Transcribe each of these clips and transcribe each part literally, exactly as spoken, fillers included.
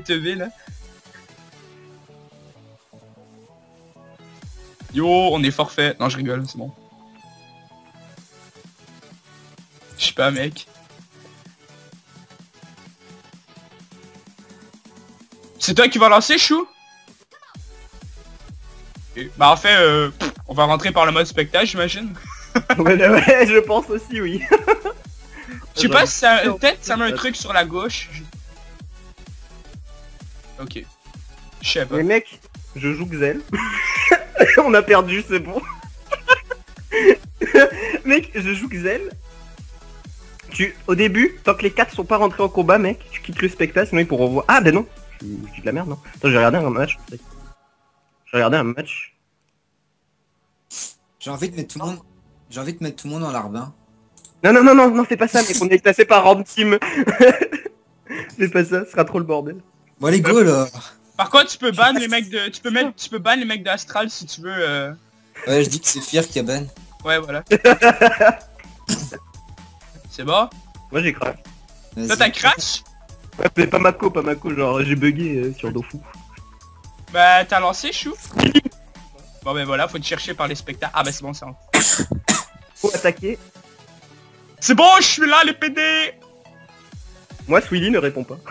T V là. Yo, on est forfait. Non, je rigole, c'est bon. Je sais pas, mec. C'est toi qui vas lancer, Chou? Et, bah en fait, euh, pff, on va rentrer par le mode spectacle, j'imagine. Ouais, ouais, je pense aussi, oui. Je sais pas si ça... Peut-être ça met un truc sur la gauche. Ok. Je sais pas. Mais mec, je joue Xel. On a perdu, c'est bon. Mec, je joue Xel. Tu, au début, tant que les quatre sont pas rentrés en combat, mec, tu quittes le spectacle, sinon ils pourront voir. Ah, ben non. Je je dis de la merde, non. Attends, j'ai regardé un match. J'ai regardé un match. J'ai envie de mettre tout le monde. J'ai envie de mettre tout le monde dans l'arbin. Non, non, non, non, non, fais pas ça, mec. On est classé par Rand Team. Fais pas ça, ce sera trop le bordel. Bon, allez, go là. Par contre, tu peux ban les mecs de... Tu peux mettre... Tu peux ban les mecs d'Astral si tu veux... Euh... Ouais, je dis que c'est Fier qui a ban. Ouais, voilà. C'est bon? Moi j'ai crash. Toi, t'as crash? Ouais, mais pas Mako, pas Mako, genre j'ai bugué euh, sur Dofus. Bah, t'as lancé, Chou? Bon, ben voilà, faut te chercher par les spectacles. Ah, bah c'est bon, c'est bon. Faut attaquer. C'est bon, je suis là, les P D! Moi, Swilly ne répond pas.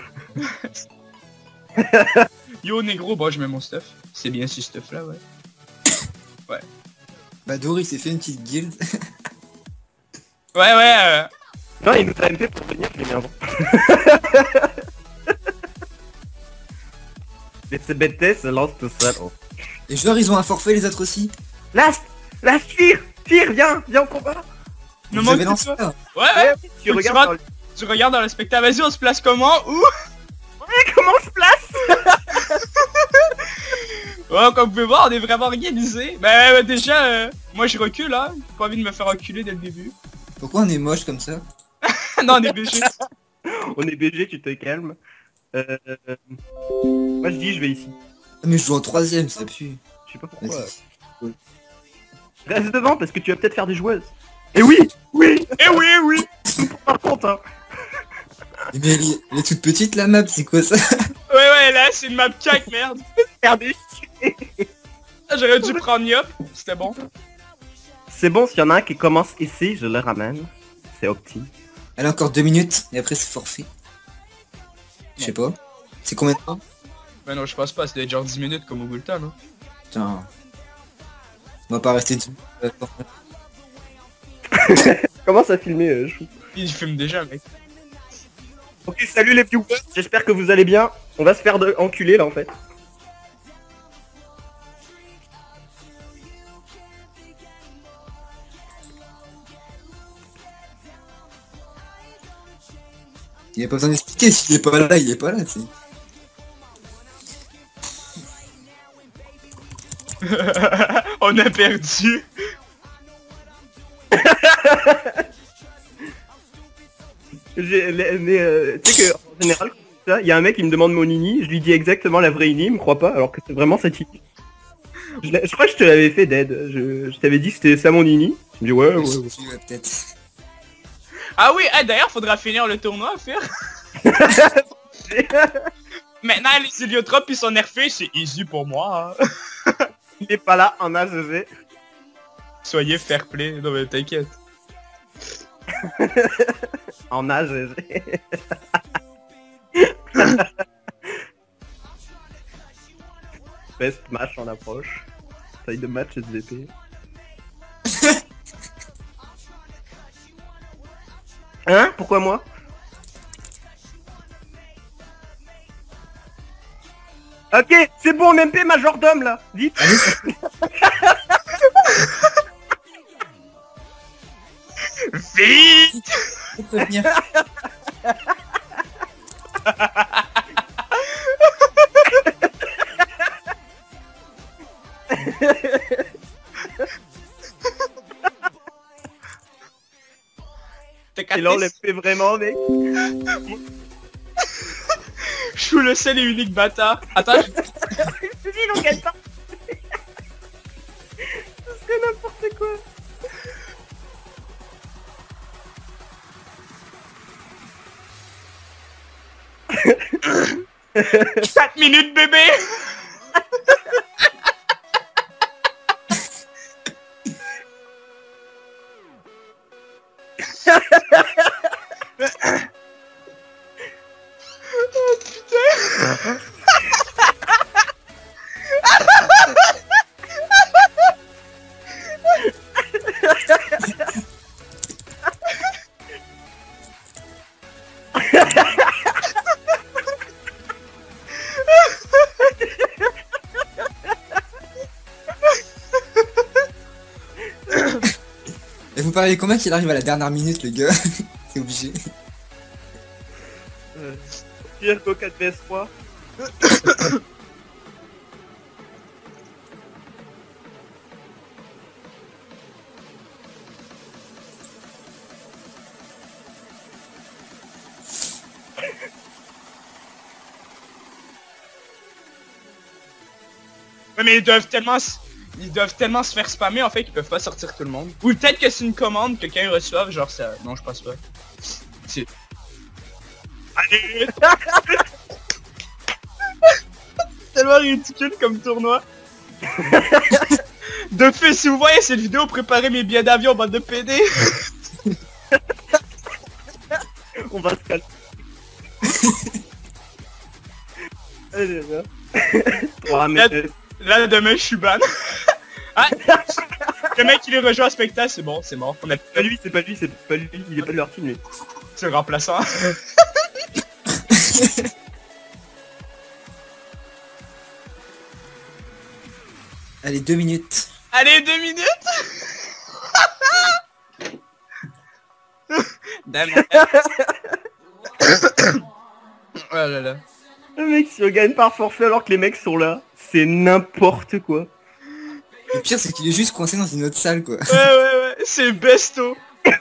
Yo, négro, bon, je mets mon stuff. C'est bien ce stuff-là, ouais. Ouais. Bah, Dory s'est fait une petite guilde. Ouais, ouais, euh... Non, il nous a M P pour venir, je l'ai mis avant. Mais ce B T se lance tout seul. Oh. Les joueurs, ils ont un forfait, les autres aussi. Last Last, Fear Fear, viens Viens au combat. Ne Vous manque avez plus lancé de toi. ça. Ouais, ouais, Tu tu regardes vas- dans le- tu regardes dans le spectacle. Vas-y, on se place comment? Où? Ouais, comment on se place? Ouais, comme vous pouvez voir, on est vraiment organisé. Bah, euh, déjà, euh, moi je recule, hein. J'ai pas envie de me faire reculer dès le début. Pourquoi on est moche comme ça? Non, on est B G. On est B G, tu te calmes. Euh... Moi je dis je vais ici. Ah, mais je joue en troisième, ça pue. Je sais pas pourquoi. Vas-y. Reste devant parce que tu vas peut-être faire des joueuses. Et oui Oui Eh oui, eh oui. Par contre, hein. Mais elle est, elle est toute petite la map, c'est quoi ça? Ouais, ouais, là, c'est une map cac, merde. Faire des chier. Ah, j'aurais dû prendre Yop, c'était bon. C'est bon, s'il y en a un qui commence ici, je le ramène. C'est Opti. Elle a encore deux minutes, et après c'est forfait. Je sais pas. C'est combien de temps? Bah non, je pense pas, c'était genre dix minutes comme au Gulta, non? Putain. On va pas rester dessus. Commence à filmer, euh, Chou. Il fume déjà, mec. Ok, salut les viewers, j'espère que vous allez bien. On va se faire de... enculer là en fait. Il y a pas besoin d'expliquer, s'il est pas là, il est pas là, tu sais. On a perdu. J'ai- les- Mais euh, tu sais que en général, ça, il y a un mec qui me demande mon nini, je lui dis exactement la vraie nini, il me croit pas, alors que c'est vraiment cette nini. Je, l'ai- je crois que je te l'avais fait dead, je, je t'avais dit que c'était ça mon nini. Tu me dis ouais, ouais, ouais. Tu vas peut-être. Ah oui, ah, d'ailleurs, faudra finir le tournoi, faire. Maintenant, les héliotropes, ils sont nerfés, c'est easy pour moi. Hein. Il est pas là en A G G. Soyez fair play, non mais t'inquiète. En A G G. Best match en approche. Taille de match S V P. Hein? Pourquoi moi? Ok, c'est bon, M P majordome là. Vite. Allez, ça fait. Vite. Faut prévenir. T'as Et capté? là on l'a fait vraiment, mec. Je suis le seul et unique bâtard. Attends, je... Je te dis, non, gagne pas. Ce serait n'importe quoi. quatre minutes bébé. Oh putain. Et vous parlez comment qu'il arrive à la dernière minute, le gars? C'est obligé. Euh, pire qu'au quatre V S trois. Ouais, mais ils doivent tellement s- ils doivent tellement se faire spammer en fait qu'ils peuvent pas sortir tout le monde. Ou peut-être que c'est une commande que quelqu'un reçoive, genre ça. Non, je pense pas. C'est. Allez. Tellement ridicule comme tournoi. De fait, si vous voyez cette vidéo, préparez mes billets d'avion, bande de P D. On va se calmer. Allez, là. trois minutes. Là, demain, je suis ban. Ah, le mec, il est rejoint à spectacle, c'est bon, c'est mort. On a C'est pas lui, c'est pas lui, c'est pas lui, il est pas de leur team lui. c'est le remplaçant. Allez, deux minutes. Allez, deux minutes. Damn. Oh là là. Le mec, si on gagne par forfait alors que les mecs sont là, c'est n'importe quoi. Le pire, c'est qu'il est juste coincé dans une autre salle, quoi. Ouais, ouais, ouais, c'est besto.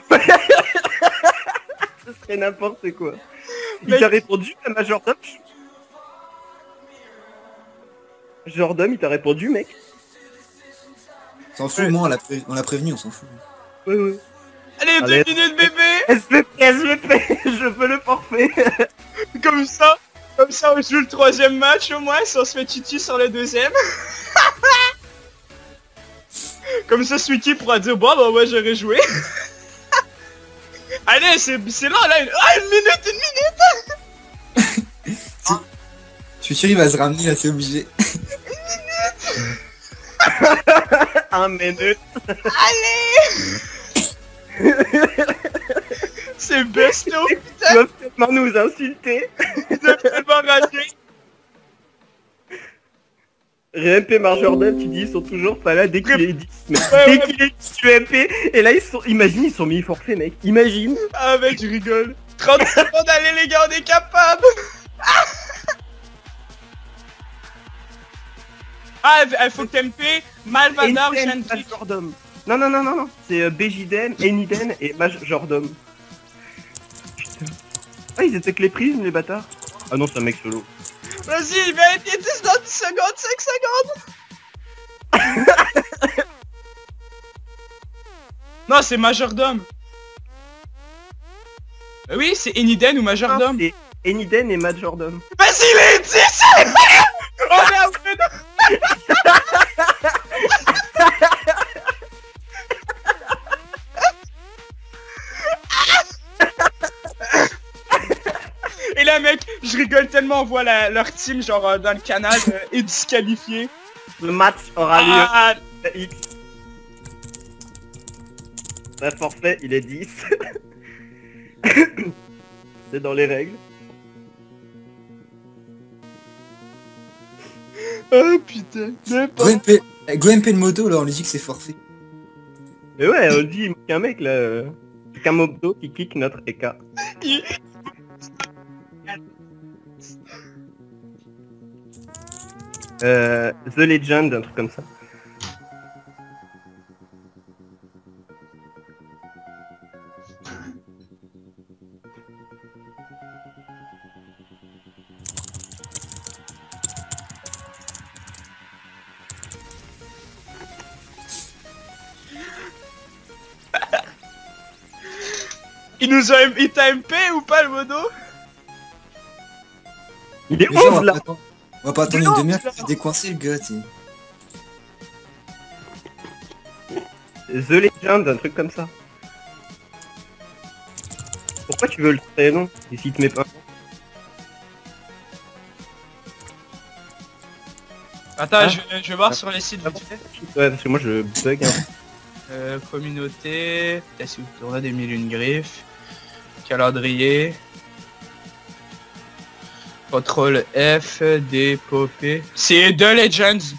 Ce serait n'importe quoi. Il Mec. t'a répondu à Majordom? Majordom, il t'a répondu, mec? On s'en fout, Ouais. moi, on l'a pré- on l'a prévenu, on s'en fout. Ouais, ouais. Allez, deux Allez. minutes, bébé. S V P, S V P, je veux le forfait. Comme ça, comme ça, on joue le troisième match au moins, si on se fait titi sur le deuxième. Comme ça, Sweetie pourra dire, bon, bah, ouais, j'aurais joué. Allez, c'est c'est là, là, une... Ah, une minute, une minute. Je suis sûr, il va se ramener, là, c'est obligé. Un minute. Allez. C'est besto, Ils doivent tellement nous insulter. ils doivent tellement rager. R M P Majordom, tu dis, ils sont toujours pas là dès qu'il est dix. Mais Ouais, dès ouais. qu'il est dix U M P, et là ils sont. Imagine, ils sont mis forfait, mec. Imagine. Ah, mec, je rigole. trente secondes, allez, les gars, on est capable. Ah, il faut que t'aimes Malvador, Eniden, Shandrick. Majordom. Non, non, non, non, non. C'est euh, Bejiden, Eniden et Majordom. Putain. Ah, ils étaient que les prismes, les bâtards. Ah non, c'est un mec solo. Vas-y, il va être dix dans dix secondes, cinq secondes. Non, c'est Majordom. Euh, Oui, c'est Eniden ou Majordom. C'est Eniden et Majordom. Vas-y, les dix. On est à peu de- Et là, mec, je rigole tellement, on voit la- leur team, genre, euh, dans le canal, euh, est disqualifié. Le match aura lieu Ah, à X. Le forfait, il est dix. C'est dans les règles. oh putain, n'importe. Go M P, eh, Go M P de moto, là, on lui dit que c'est forfait. Mais ouais, on dit, il manque un mec là. euh, Kamodo qui kick notre E K. Il- Euh, The Legend, un truc comme ça. Il nous a... Il t'a M P ou pas, le mono? Il est Mais genre, on onze va là. pas attendre- on va pas attendre Mais une non, demi-heure là. pour décoincer le gars, tu sais. The Legend, un truc comme ça. Pourquoi tu veux le prénom et s'il te met pas? Attends, Ah. je, je vais voir sur les sites vite fait. Ouais, parce que moi je bug. Hein. Euh, communauté, peut-être si vous tournez des mille et une griffes, calendrier, contrôle F, dépopée. C'est The Legends.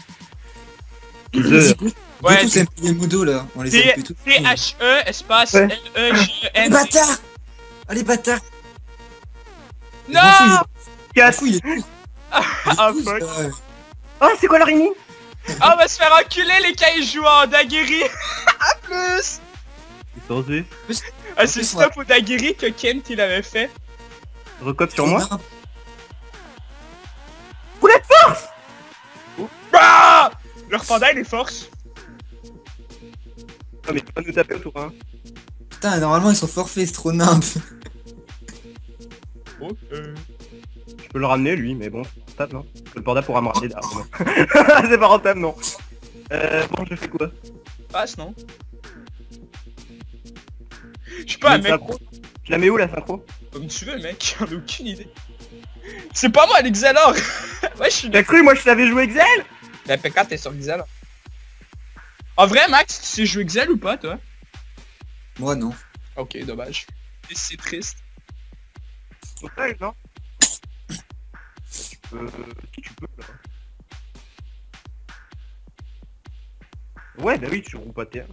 The. Ouais, Ouais, tous ces les modos là, on les a plus tous. T H E espace Ouais. L E G Les N. bâtards. Allez bâtards. Non! Quatre. Fou, il est fou. Ah fuck. Oh, c'est quoi leur ennemi? Ah, on va se faire enculer les cas ils jouent en Daguerre. A plus! Ils sont osés. Ah, c'est stop au Daguerre que Kent il avait fait. Recop sur moi. Ah! Leur panda il est force. Ah, mais tu vas nous taper autour, hein. Putain, normalement ils sont forfaits, c'est trop nimp. Ok. Je peux le ramener lui, mais bon, c'est pas rentable, non? Parce que le panda pourra me ramener d'art, non. C'est pas rentable, non. Euh, bon, je fais quoi? Passe non? Je sais pas, Je mets mec. une synchro. Je la mets où la synchro? Comme tu veux, mec, j'en ai aucune idée. C'est pas moi l'Exalor. Ouais, je suis T'as cru, moi je savais jouer Excel? La P K t'es sur Exalor. En vrai, Max, tu sais jouer Excel ou pas, toi? Moi non. Ok, dommage. Et c'est triste. Ouais, non. Euh, si tu peux, là. Ouais, bah oui, tu roules pas terre.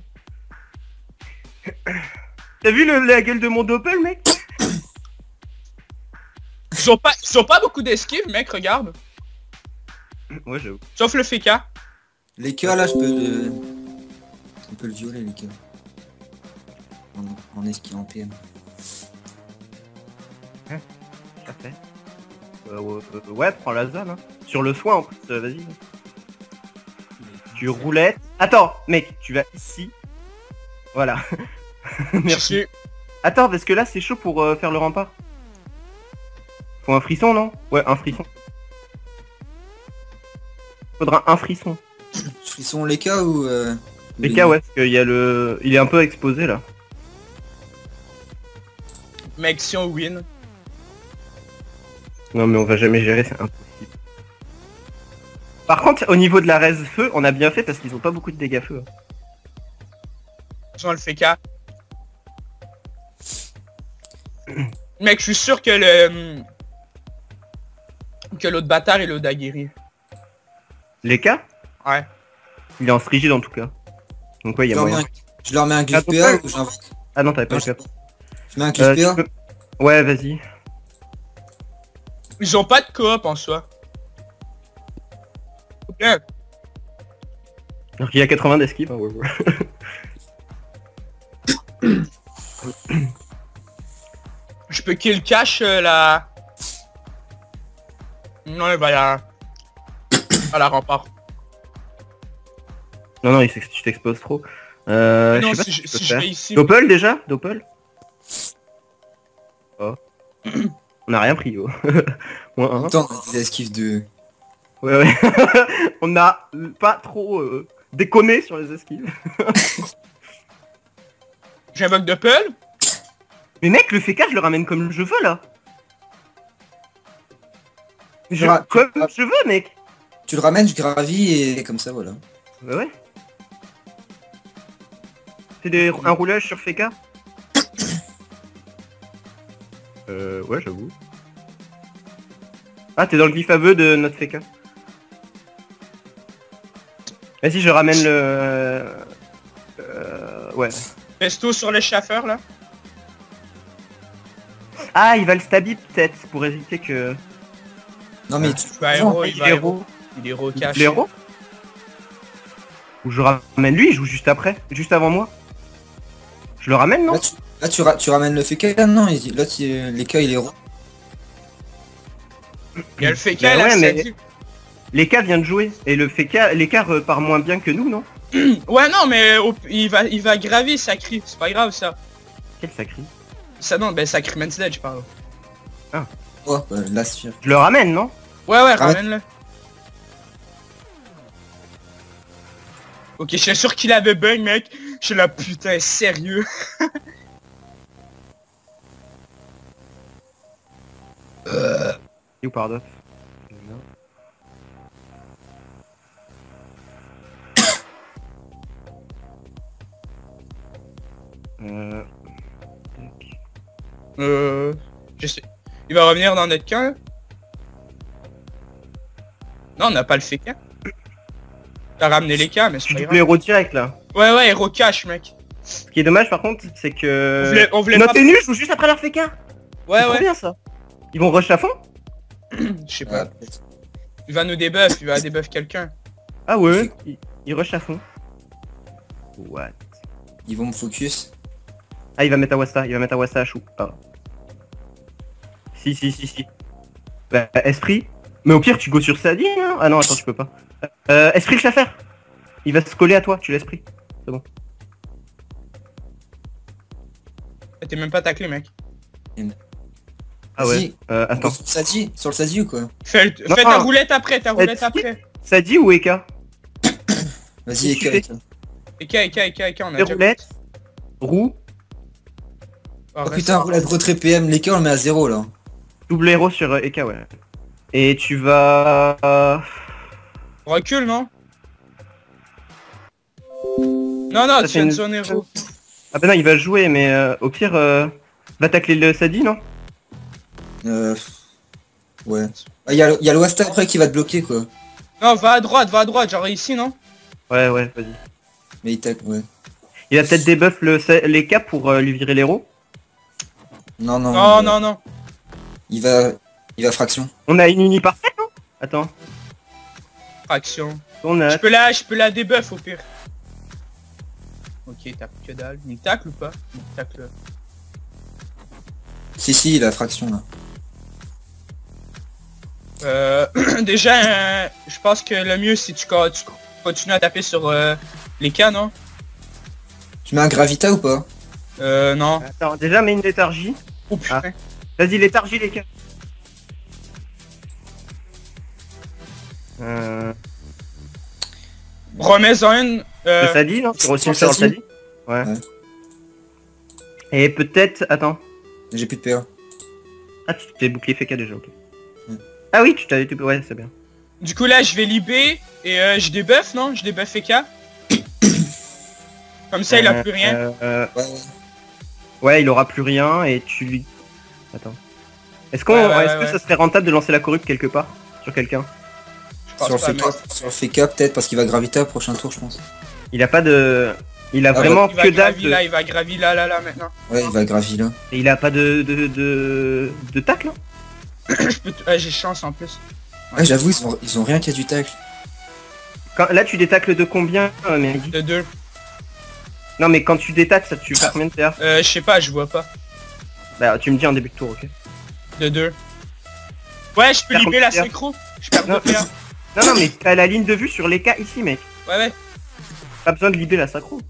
T'as vu le, la gueule de mon doppel, mec? Ils ont pas, ils ont pas beaucoup d'esquive, mec, regarde. Ouais, j'avoue. Sauf le F K. Les cas là, je peux le. On peut le violer les cas. En, en esquive en P M. Ça fait. Euh, ouais, euh, ouais, prends la zone, hein. Sur le soin, en plus, euh, vas-y. Tu roulettes. Attends, mec, tu vas ici. Voilà. Je Merci. suis... Attends, parce que là, c'est chaud pour euh, faire le rempart. Faut un frisson, non? Ouais, un frisson. Faudra un frisson. Frisson les cas ou. Euh... Les cas, ouais, parce qu'il y a le... Il est un peu exposé, là. Mec, si on win. Non, mais on va jamais gérer, c'est impossible. Par contre, au niveau de la res feu, on a bien fait parce qu'ils ont pas beaucoup de dégâts feu. hein. Ils ont le F K. Mec, je suis sûr que le... Que l'autre bâtard il est au Daguerre. Les cas? Ouais. Il est en rigide en tout cas. Donc ouais, il y Je a leur, mets moyen. un... je leur mets un glitch Ah, P A donc, ou j'invite. Ah non, t'avais pas Non, le je... cap. je mets un glitch Euh, P A. tu peux- Ouais, vas-y. Ils ont pas de coop en soi. Ouais. Alors qu'il y a quatre-vingts d'esquive. Hein, ouais, ouais. Je peux kill cash euh, la... Non, il va la... À la rempart. Non, non, il s'ex- tu t'exposes trop. Euh, non, je sais pas si, ce je, que tu peux si je faire. vais ici... Doppel déjà? Doppel? Oh. On a rien pris, oh. Moins un. Attends, on a des esquives de. Ouais, ouais. On a pas trop euh, déconné sur les esquives. J'ai un bug de pull. Mais mec, le féca, je le ramène comme je veux, là. Je... Ah, Comme ah. je veux, mec. Tu le ramènes, je gravis et comme ça, voilà. Bah ouais. C'est des... un roulage sur féca. Euh, ouais, j'avoue. Ah, t'es dans le glyphe aveu de notre féca. Vas-y, je ramène le... Euh... Ouais. Pesto sur les chaffeurs là. Ah, il va le stabby peut-être, pour éviter que... Non mais tu. Il va héros, il il va est héros. héros. Il est héros Il caché. est héros. Ou je ramène lui, il joue juste après, juste avant moi. Je le ramène, non? Là, tu, là, tu, ra... tu ramènes le F K, non il... Là, tu... les cas, il est rond. Il y a le F K Bah là, ouais, ça mais- dit- L'écart vient de jouer, et le féca, l'écart euh, part moins bien que nous, non? Ouais non mais au- il va il va gravir ça crie, c'est pas grave ça. Quel sacré. Ça non, ben ça crie Man's Dead, je parle. Ah. Oh, bah, la sphère. Je le ramène, non? Ouais, ouais, Ah ouais. ramène-le. Ok, je suis sûr qu'il avait bug, mec. Je suis là, putain, sérieux. Et où pardon? Euh... Euh... Je sais. Il va revenir dans notre camp, là? Non, on n'a pas le fait camp. T'as ramené les camps, mais c'est Je pas suis grave. double héros direct là. Ouais, ouais, héros cash, mec. Ce qui est dommage par contre, c'est que... On voulait, on voulait Notre pas... tenue joue juste après leur féca. Ouais, C'est trop ouais. bien ça. Ils vont rush à fond? Je sais Ouais, pas. peut-être. Il va nous débuff, il va débuff quelqu'un. Ah ouais, ils, ils rush à fond. What? Ils vont me focus. Ah, il va mettre à Wasta, il va mettre à Wasta à chou. Ah. Si, si, si, si. Bah, esprit. Mais au pire, tu go sur Sadie, hein. Ah non, attends, tu peux pas. Euh, esprit le chaffer. Il va se coller à toi, tu l'esprit. C'est bon. T'es même pas taclé, mec. Ah ouais. Vas-y, Euh, on attends. va sur le Sadie, sur le Sadie ou quoi? Fais, le- Non, fais ta non. roulette après, ta roulette Sadie après. Sadie ou Eka? Vas-y, Qu'est-ce que Eka, tu Eka. Eka, Eka, Eka, Eka, on a Fais déjà... roulette. Roue. Oh, Oh reste- putain, roulette retrait P M, l'Eka on le met à zéro là. Double héros sur euh, Eka, ouais. Et tu vas... euh, Recule, non? Non, non, Ça tu fait viens de une- zone héros. Ah bah non, il va jouer, mais euh, au pire... Euh... Va tacler le Sadie, non? Euh... Ouais. Ah, y'a y a le Wasta après qui va te bloquer quoi. Non, va à droite, va à droite, genre ici, non? Ouais, ouais, vas-y. Mais il tac, ouais. Il va peut-être débuff le, les cas pour euh, lui virer l'héros. Non, non. Non, il va- non, non. Il va... Il va fraction. On a une uni parfaite, non? Attends. Fraction. On a... Je peux la, je peux la débuff au pire. Ok, tape que dalle. Il tacle ou pas? Il tacle. Si, si, il a fraction là. Euh, déjà, euh, je pense que le mieux c'est tu, co- tu continues à taper sur euh, les cas, non? Tu mets un Gravita ou pas? Euh, non. Attends, déjà mets une léthargie. Oh putain. Vas-y, léthargie les cas. Euh... Remets-en une. Euh, Le Sadie, non? Tu sur reçois le sur le Sadie Sadie. Ouais. Ouais. Et peut-être... Attends. J'ai plus de P A. Ah, tu t'es bouclier F K déjà, ok. Ouais. Ah oui, tu t'avais... tu- Ouais, c'est bien. Du coup là je vais libé et euh, je débuff, non? Je débuff F K. Comme ça il a Euh, plus rien. euh, euh, Ouais, ouais. Ouais, il aura plus rien et tu lui... Attends. Est-ce qu'on... Ouais, ouais, Est-ce ouais, que ouais. ça serait rentable de lancer la corrupte quelque part? Sur quelqu'un? Je pense Sur le pas, mec. F K, sur le F K peut-être parce qu'il va Gravita prochain tour je pense. Il a pas de... Il a Ah, vraiment Il va que dalle gravi de... là, il va gravi là, là, là maintenant. Ouais, il va Gravi là. Et il a pas de... de... de... de tacle, hein? Je peux t- ah, j'ai chance en plus. Ouais, j'avoue, ils ont, ils ont rien qui a du tacle. Quand... Là, tu détacles de combien, euh, Mehdi? De deux. Non, mais quand tu détacles, ça tu fais combien de P A? Euh, je sais pas, je vois pas. Bah, tu me dis en début de tour, ok? De deux. Ouais, je peux Perds libérer la combien? synchro. Je perds Non. deux P A. Non, non, mais t'as la ligne de vue sur les cas ici, mec. Ouais, ouais. Pas besoin de libérer la synchro.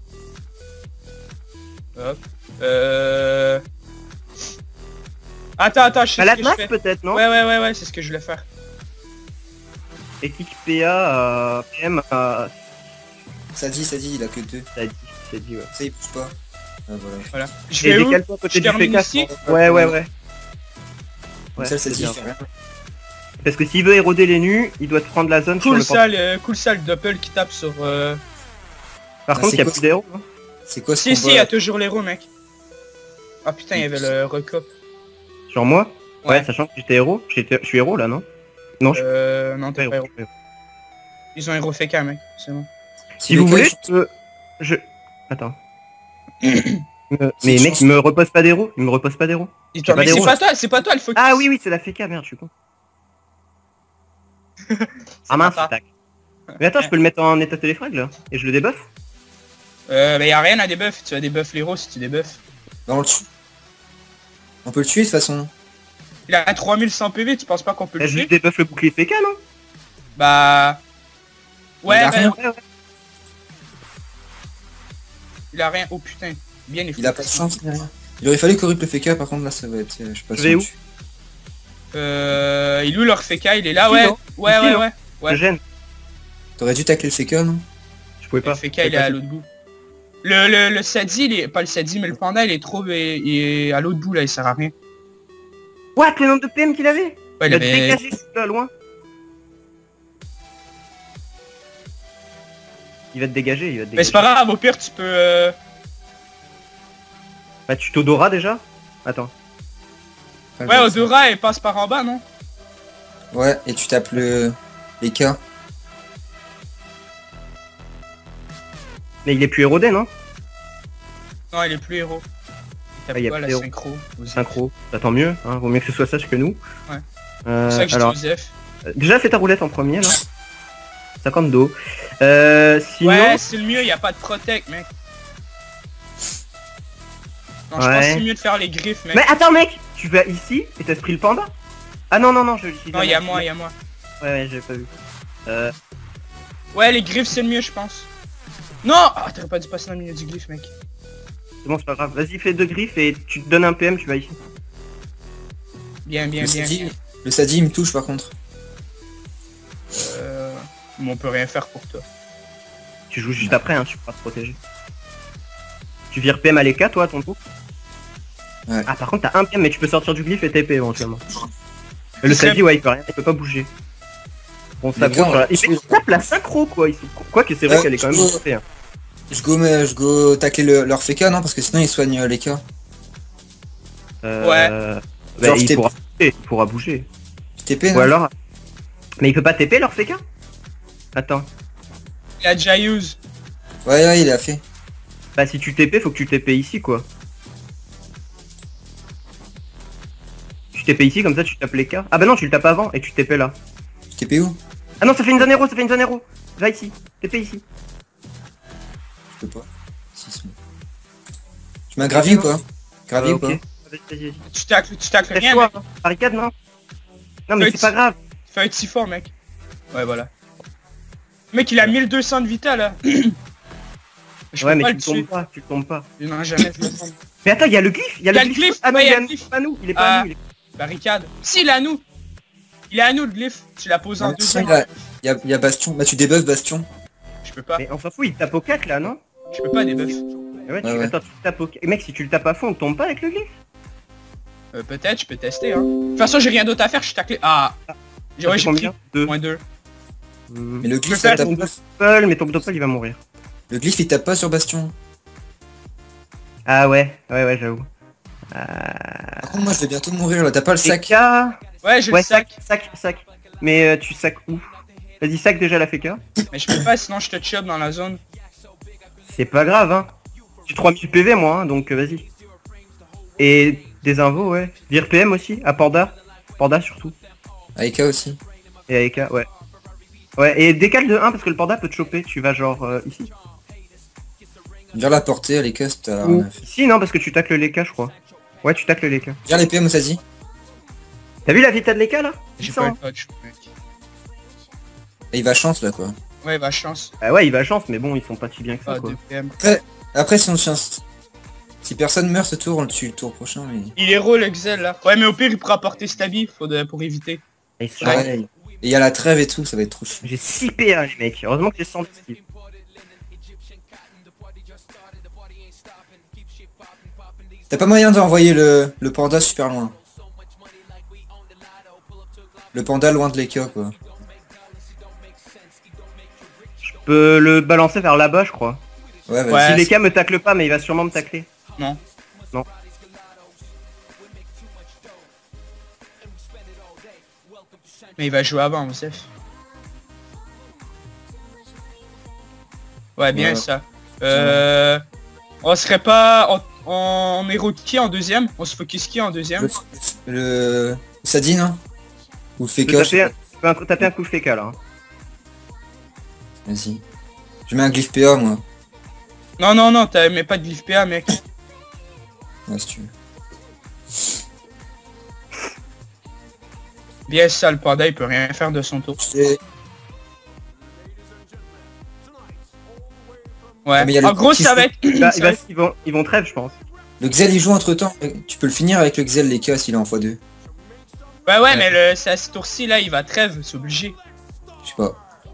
Hop. Euh... Attends, attends, je sais T'as ce la que je masse fais. peut-être, non? Ouais, ouais, ouais, ouais, c'est ce que je voulais faire. Et kick P A, euh, P M, euh, Ça dit, ça dit, il a que deux. ça dit, c'est dit, ouais. Ça il bouge pas. Ah, voilà. Voilà. Je Et vais où? décale-toi à côté Je du termine P K. ici. Ouais, ouais, ouais. Comme Ouais, ça, le c'est Sadie, bien. il fait rien. Parce que s'il veut éroder les nus, il doit te prendre la zone sur Cool le ça, le, cool ça, le doppel qui tape sur... Euh... Par Ah, contre, c'est il y a quoi plus d'héros, hein. C'est quoi ce Si, si, combat il y a toujours l'héros, mec. Ah putain, il y avait le recop. Sur moi? Ouais, Ouais. sachant que j'étais héros. J'étais- Je suis héros, là, non? Non, je suis Euh... Non, pas t'es héros. pas héros. Ils ont héros F K, mec. C'est bon. Si vous les voulez, gars, je peux... Je... Attends. Me- C'est Mais une mec, chance. il me repose pas d'héros. Il me repose pas d'héros. Dis-toi, pas mais c'est d'héros, pas toi, c'est pas toi le focus. Ah oui, oui, c'est la F K, merde, je suis con. Ah mince, pas je tac. Mais attends, je peux le mettre en état téléphone, là. Et je le débuff. Euh, bah y a rien à débuff. Tu vas débuff l'héros si tu débuffes. Bah, on le tue. On peut le tuer de toute façon. Il a trois mille cent P V, tu penses pas qu'on peut Eh, le je tuer? lui débuff le bouclier F K, non? Bah... Ouais, Il a bah... rien. Ouais, ouais. Il a rien. Oh putain. Bien les Il a pas de chance, ni rien. Il aurait fallu corriger le F K, par contre là ça va être... euh, je sais pas Je si vais on où tue. Euh... Il est où leur Feka? Il est là, Ici, ouais. non Ouais, Ici, ouais, non ouais. Ouais. Je gêne. T'aurais dû tacler le Feka, non? Je pouvais pas. Le Feka, il est à l'autre bout. Le, le, le Sadi, il est... Pas le Sadi, mais le panda, il est trop... Il est à l'autre bout, là, il sert à rien. What, le nombre de P M qu'il avait? Ouais, Il il a avait... dégagé là, loin. Il va te dégager, il va te Mais dégager. c'est pas grave, au pire, tu peux... Euh... Bah, tu t'odoras déjà? Attends. Ouais, Odora, elle passe par en bas, non? Ouais, et tu tapes le... les K. Mais il est plus érodé, non? Non, il est plus héros. Il tape Ah, il y a quoi, la plus héros. synchro? Synchro. Ça tant mieux, hein. Vaut mieux que ce soit ça que nous. Ouais. Euh, C'est ça que je alors, dis Joseph. euh, déjà fais ta roulette en premier, là. cinquante d'eau. Euh, sinon... Ouais, c'est le mieux, y a pas de protect, mec. Non, je Ouais. pense que c'est mieux de faire les griffes, mec. Mais attends, mec! Tu vas ici et t'as pris le panda? Ah non, non, non, je... je- Non, y'a moi, y'a moi. Ouais, ouais, j'ai pas vu. Euh... Ouais, les griffes, c'est le mieux, je pense. Non! Ah, t'aurais pas dû passer dans le milieu du griffe, mec. C'est bon, c'est pas grave. Vas-y, fais deux griffes et tu te donnes un P M, tu vas ici. Bien, bien, Le bien. Sadi, le Sadi, il me touche par contre. Euh... Mais on peut rien faire pour toi. Tu joues juste après, hein, tu pourras te protéger. Tu vires P M à l'E K, toi, à ton tour? Ouais. Ah, par contre, t'as un P M, mais tu peux sortir du glyphe et T P éventuellement. Et le Ce serait- Sadi, ouais, il peut rien, il peut pas bouger. Bon, ça Les gars, bouge. on- Voilà. Et puis, il tape la synchro, quoi. Ils sont... Quoi que c'est vrai Ouais, qu'elle est quand même je- montée, hein. Je go, mais je go tacler le, leur Feka, non? Parce que sinon ils soignent euh, les K. Euh... Bah, Genre, il t'es- pourra bouger, il pourra bouger. T P, Ou non? alors... Mais il peut pas T P, leur F K? Attends. Il a déjà use. Ouais, ouais, il a fait. Bah, si tu T P, faut que tu T P ici, quoi. Tu T P ici, comme ça, tu tapes les K. Ah bah non, tu le tapes avant et tu T P là. T P où? Ah non, ça fait une zone héros, ça fait une zone héros. Va ici, T P ici. Je peux pas. Si, si. Tu m'as gravi ou pas? Gravi Euh, ou ok. pas? Vas-y, vas-y, vas-y. Tu tacles, tu tacles rien, Lève-toi, mec. hein. Barricade, non? Non, mais Fais- c'est pas grave. Fais un petit fort, mec. Ouais, voilà. Mec, il a mille deux cents de vita, là. Je Ouais, peux mais pas tu le le tuer. tombes pas, tu le tombes pas. Non, jamais je le tombe. Mais attends, il y a le glyphe, il y a le glyphe. Ah non, ouais, il y est a à le nous, glyphe. pas à nous, il est pas Ah. à nous. il est- Barricade. Si, il est à nous. Il est à nous, le glyphe. Tu l'as posé en Ouais, deuxième. il y a- Il y a, il y a Bastion. Bah tu débuffes Bastion. Je peux pas. Mais on s'en fout, il tape au quatre là, non? Je peux pas debuff. Ah ouais, tu... Ouais, ouais. Attends, tu le tapes au quatre. Mec, si tu le tapes à fond, on tombe pas avec le glyphe? Euh, Peut-être, je peux tester, hein. De toute façon, j'ai rien d'autre à faire, je suis taclé. Ah. J'ai Ça ouais, fait j'ai pris combien? Deux. moins deux. Hmm. Mais le peux glyphe, faire ça Ton tape pas. Doppel, mais ton Doppel, il va mourir. Le glyphe il tape pas sur Bastion. Ah ouais, ouais, ouais, j'avoue. Euh... Par contre moi je vais bientôt mourir là, t'as pas le sac. F K. Ouais, j'ai Ouais, le sac. sac, sac, sac. Mais euh, tu sacs où? Vas-y, sac déjà la F K. Mais je peux pas, sinon je te chope dans la zone. C'est pas grave, hein. J'ai trois mille P V, moi, hein, donc euh, vas-y. Et des invos, ouais. Vire P M aussi, à Panda. Panda surtout. Aika aussi. Et à E K, ouais. Ouais, et décale de un parce que le Panda peut te choper. Tu vas genre euh, ici. Viens la porter à l'Eka si t'as Ou rien à faire. ici, non, parce que tu tacles l'E K, je crois. Ouais, tu tacles l'E K. Viens les P M Osazi. T'as vu la vita de l'E K, là? J'ai Ça, pas hein. le touch, mec. Et il va chance là quoi. Ouais, bah chance. Ah ouais, il va chance, mais bon, ils sont pas si bien que ça, Ah, quoi. deux P M. Après si on chance. Si personne meurt ce tour, on le tue le tour prochain mais. Il est héros le Xel là. Ouais, mais au pire, il pourra porter Stabby faut de- pour éviter. Et c'est- Ouais. Et il y a la trêve et tout, ça va être trop chiant. J'ai six P A, les mecs. Heureusement que j'ai cent dix. T'as pas moyen d'envoyer le, le panda super loin. Le panda loin de l'Eka quoi. Je peux le balancer vers là-bas, je crois. Ouais vas-y. Ouais. Si l'E K me tacle pas, mais il va sûrement me tacler. Non. Non. Mais il va jouer avant, Youssef. Ouais, bien Ouais. ça. Euh... On serait pas en, en héros de qui en deuxième? On se focus qui en deuxième? Le, le... Sadi non? Ou le Je peux Feka, taper, un... je peux un- taper un coup de F K là. hein. Vas-y. Je mets un glyphe P A moi. Non, non, non, t'as mais pas de glyph P A, mec. Ouais si tu veux. Bien ça, le panda, il peut rien faire de son tour. Je fais- Ouais. mais y a le En gros, petit ça fou. va être... Il va- ça il va va- être- ils, vont, ils vont trêve, je pense. Le Xel il joue entre temps. Tu peux le finir avec le Xel l'Eka s'il est en x deux. Bah ouais, mais le c'est à ce tour-ci là, il va trêve, c'est obligé. Je sais pas.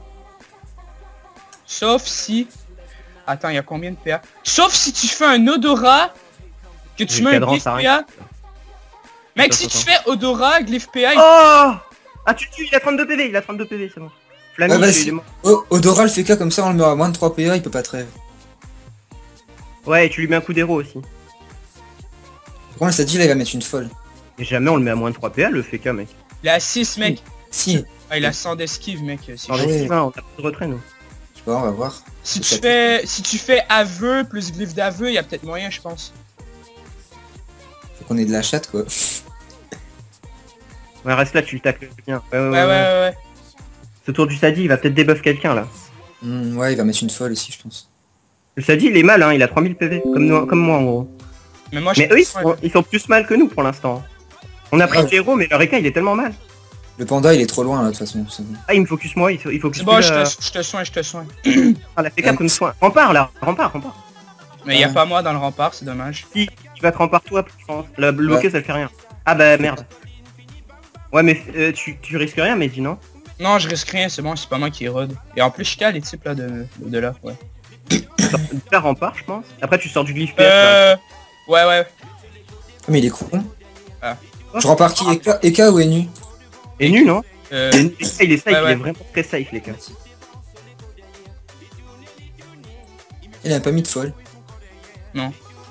Sauf si... Attends, il y a combien de P A? Sauf si tu fais un odorat, que tu Le mets un cadran, glyphe ça P A. Mec, Attends, si tu attends. fais odorat, glyphe P A, il... Oh Ah tu tues, il a trente-deux P V, il a trente-deux P V, c'est bon. Flammy, Ah bah il si. est mort. Oh, Odora le fait cas comme ça, on le met à moins de trois P A, il peut pas trêve. Ouais, et tu lui mets un coup d'héros aussi. Par contre, ça dit là, il va mettre une folle. Et jamais on le met à moins de trois P A, le F K, mec. il a six, mec. Si, Ah, il a cent d'esquive, mec. c'est On Ah chaud. ouais. est on a pas de retrait, nous. je sais pas, on va voir. Si tu Ça- fais, si tu fais aveu plus glyphe d'aveu, il y a peut-être moyen, je pense. Faut qu'on ait de la chatte quoi. Ouais, reste là, tu le tacles bien. Ouais, ouais, Ouais, ouais, ouais. ouais. Ce tour du Sadi, il va peut-être débuff quelqu'un, là. Hmm, ouais, il va mettre une folle aussi, je pense. Le Sadi, il est mal, hein, il a trois mille P V, comme, nous, comme moi, en gros. Mais moi, je Mais eux, ils sont, ils sont plus mal que nous, pour l'instant. On a pris Ah. le héros, mais leur E K, il est tellement mal. Le panda, il est trop loin là, de toute façon. c'est bon. Ah, il me focus moi, il faut, il focus C'est bon, plus je la- te, je te soigne, je te soigne. Ah, la F K peut me soin. Rempart, là, rempart, rempart. Mais il y a Ouais. pas moi dans le rempart, c'est dommage. Si, tu vas te rempart toi, je pense. La bloquer, Ouais. ça le fait rien. Ah bah, merde. Ouais, mais euh, tu, tu risques rien, mais dis non. Non, je risque rien, c'est bon, c'est pas moi qui érode. Et en plus, je cale les types là de, de là, ouais. La rempart, je pense. Après, tu sors du glyphe P F. Euh... Ouais, ouais. Oh, mais il est con. Ah. Je repars qui E K, E K ou Enu? Et nu, non Euh... Et nu, il est safe, Ouais, il ouais. est vraiment très safe, les gars. Il a pas mis de folle. Non.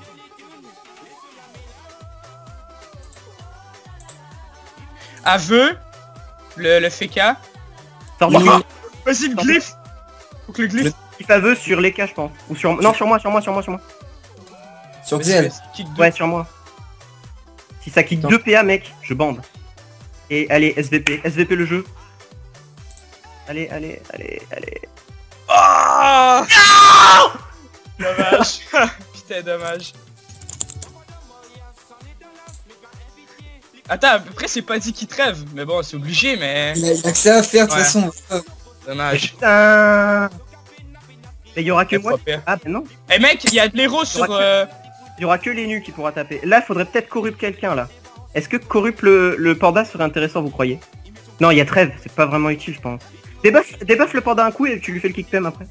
Aveu, le, le F K. Sors du Oui. glyphe. Vas-y, le glyphe. Faut que le glyphe... Glyphe aveu sur les cas, je pense. Ou sur... Non, sur moi, sur moi, sur moi, sur moi. Sur Vas-y, Xel. vas-y, kick deux. Ouais, sur moi. Si ça kick Attends. deux P A, mec, je bande. Et allez, S V P. S V P le jeu. Allez, allez, allez, allez. Ah Dommage. Putain, dommage. Attends, à peu près c'est pas dit qu'il trêve, mais bon, c'est obligé, mais... Il a, il a que ça à faire de toute Ouais. façon. Dommage. Putain. Mais il y aura que moi. F trois P. Ah, ben non. Eh mec, il y a de l'héros sur... Faudra que- euh, Il y aura que les nus qui pourra taper. Là, faudrait peut-être corrupt quelqu'un, là. Est-ce que corrupt le, le panda serait intéressant, vous croyez? Non, il y a trêve, c'est pas vraiment utile, je pense. Débuff, débuff le panda un coup et tu lui fais le kick P M après.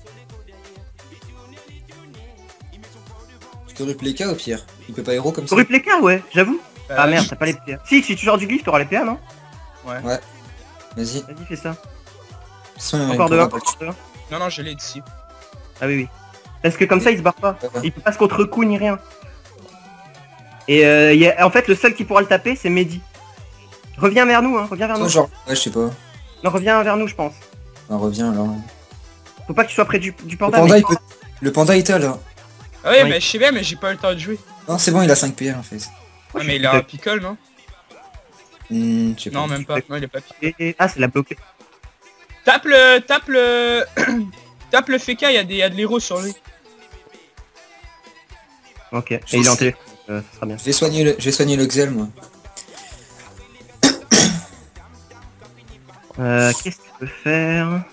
Tu corruptes les cas au pire. Il peut pas héros comme ça. Corrupt les cas, ouais, j'avoue. euh, Ah merde, t'as pas les P A. Si, si tu sors du glyphe, t'auras les P A, non? Vas-y. Vas-y, fais ça. De toute façon, il Encore de pourra un, pas le encore de un. Non, non, je l'ai d'ici. Ah oui, oui. Parce que comme ça, il se barre pas. Ouais, ouais. Il peut pas se contre-coup ni rien. Et euh, y a... en fait, le seul qui pourra le taper, c'est Mehdi. Reviens vers nous, hein, reviens vers Toi, nous. genre, ouais, je sais pas. Non, reviens vers nous, je pense. On revient alors. Faut pas que tu sois près du, du Le panda. panda, mais- il peut... Le panda, il est là. Ah oui, Oui. mais je sais bien, mais j'ai pas eu le temps de jouer. Non, c'est bon, il a cinq P L en fait. Ah, mais il a un pickle, non? Hmm, je sais pas. Non, même pas. Non, il est pas pickle. Et- et- Ah, c'est la bloquée. Tape le... Tape le... tape le F K, il y a des- il y a de l'héros sur lui. Ok. Et il est en téléphone, euh, ça sera bien. Je vais soigner le, je vais soigner le Xel, moi. Euh, qu'est-ce que tu peux faire?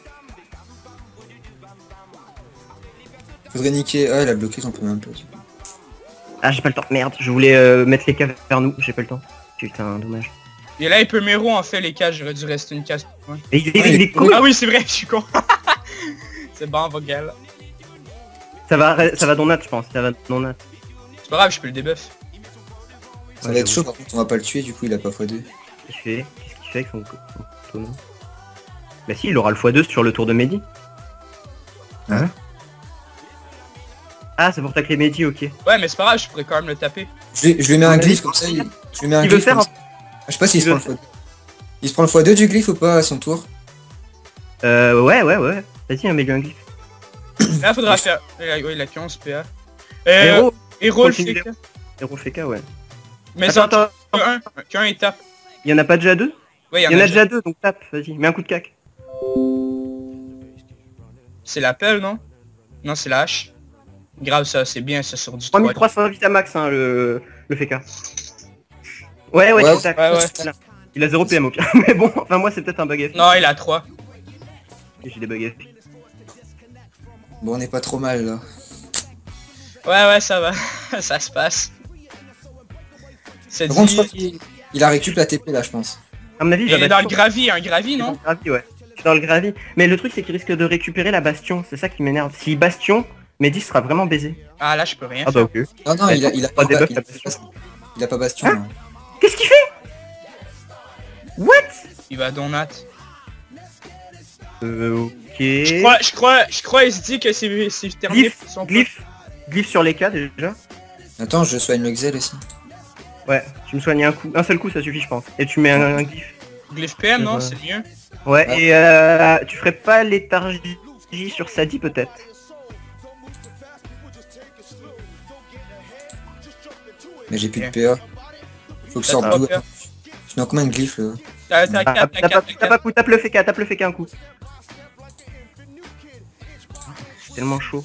Faudrait niquer. Ah, il a bloqué, j'en peux même pas. Ah, j'ai pas le temps. Merde, je voulais euh, mettre les caves vers nous, j'ai pas le temps. Putain, dommage. Et là, il peut méro en fait les cases, j'aurais dû rester une case. Ouais. Et il, il- Ouais, il est cool. Ah oui, c'est vrai, je suis con. C'est bon, vocal. Ça va, ça va dans Nat, je pense. Ça va dans Nat. C'est pas grave, je peux le debuff. Ça Ouais, va être j'avoue. chaud, par contre, on va pas le tuer, du coup, il a pas fois deux. Qu'est-ce qu'il fait Qu'est-ce qu'il fait avec son, son tonneau? Bah si, il aura le fois deux sur le tour de Mehdi. Hein? Ah, c'est pour tacler Mehdi, ok. Ouais, mais c'est pas grave, je pourrais quand même le taper. Je lui, je lui mets un Ouais, glyphe il- comme ça, il... je lui mets un Il veut glyphe faire comme un... ça. Ah, je sais pas s'il il se prend veut le fois deux. Il se prend le fois deux du glyphe ou pas à son tour? Euh, ouais, ouais, ouais. Vas-y, hein, mets-lui un glyph. Là, faudra faire... Ouais, il a quinze P A. Euh, Héros, héros, le continue F K. héros F K, ouais. Mais Attends, ça, attends, qu'un, qu'un il tape. il y en a pas déjà deux? Ouais, Il y en a déjà deux, donc tape, vas-y, mets un coup de cac. C'est l'appel, non? Non, c'est la hache. Grave, ça, c'est bien, ça sur du trois trois. mille trois cents vite à max, hein, le, le F K. Ouais, ouais, Ouais, tac, tac. ouais, ouais. Voilà. Il a zéro P M au pire. Mais bon, enfin moi c'est peut-être un bug F P. Non, il a trois. J'ai des bugs F P. Bon, on est pas trop mal là. Ouais, ouais, ça va. Ça se passe. C'est Par contre, je dit... crois qu'il il a récup la T P là, je pense. À mon avis, il va Et dans le bastion. gravier, un gravier, Il est dans non? le gravier, ouais. Je suis dans le gravier. Mais le truc, c'est qu'il risque de récupérer la bastion. C'est ça qui m'énerve. Si bastion, Mehdi sera vraiment baisé. Ah là, je peux rien Ah faire. bah ok. Non, non, Bah, il a, il a pas pas, des buffs, il la a, bastion. il a pas bastion. Hein non. Qu'est-ce qu'il fait? What? Il va donat. Euh, ok. Je crois, je crois, je crois, il se dit que c'est c'est terminé Glyph, pour son glyph, glyph sur les cas déjà. Attends, je soigne le Xel aussi. Ouais, tu me soignes un coup, un seul coup ça suffit je pense. Et tu mets un, un glyph. Glyph P M, non? Ouais. C'est mieux. Ouais, Ah. et euh, tu ferais pas léthargie sur Sadi peut-être? Mais j'ai plus de Ok. P A. Faut que je sorte D'accord. d'où? Attends. Je mets en combien de glyphes là? T'as t'as Ah, quatre, T'as t'as pas, quatre, t'as t'as pas quatre. coup, tape le F K, tape le F K un coup. C'est tellement chaud.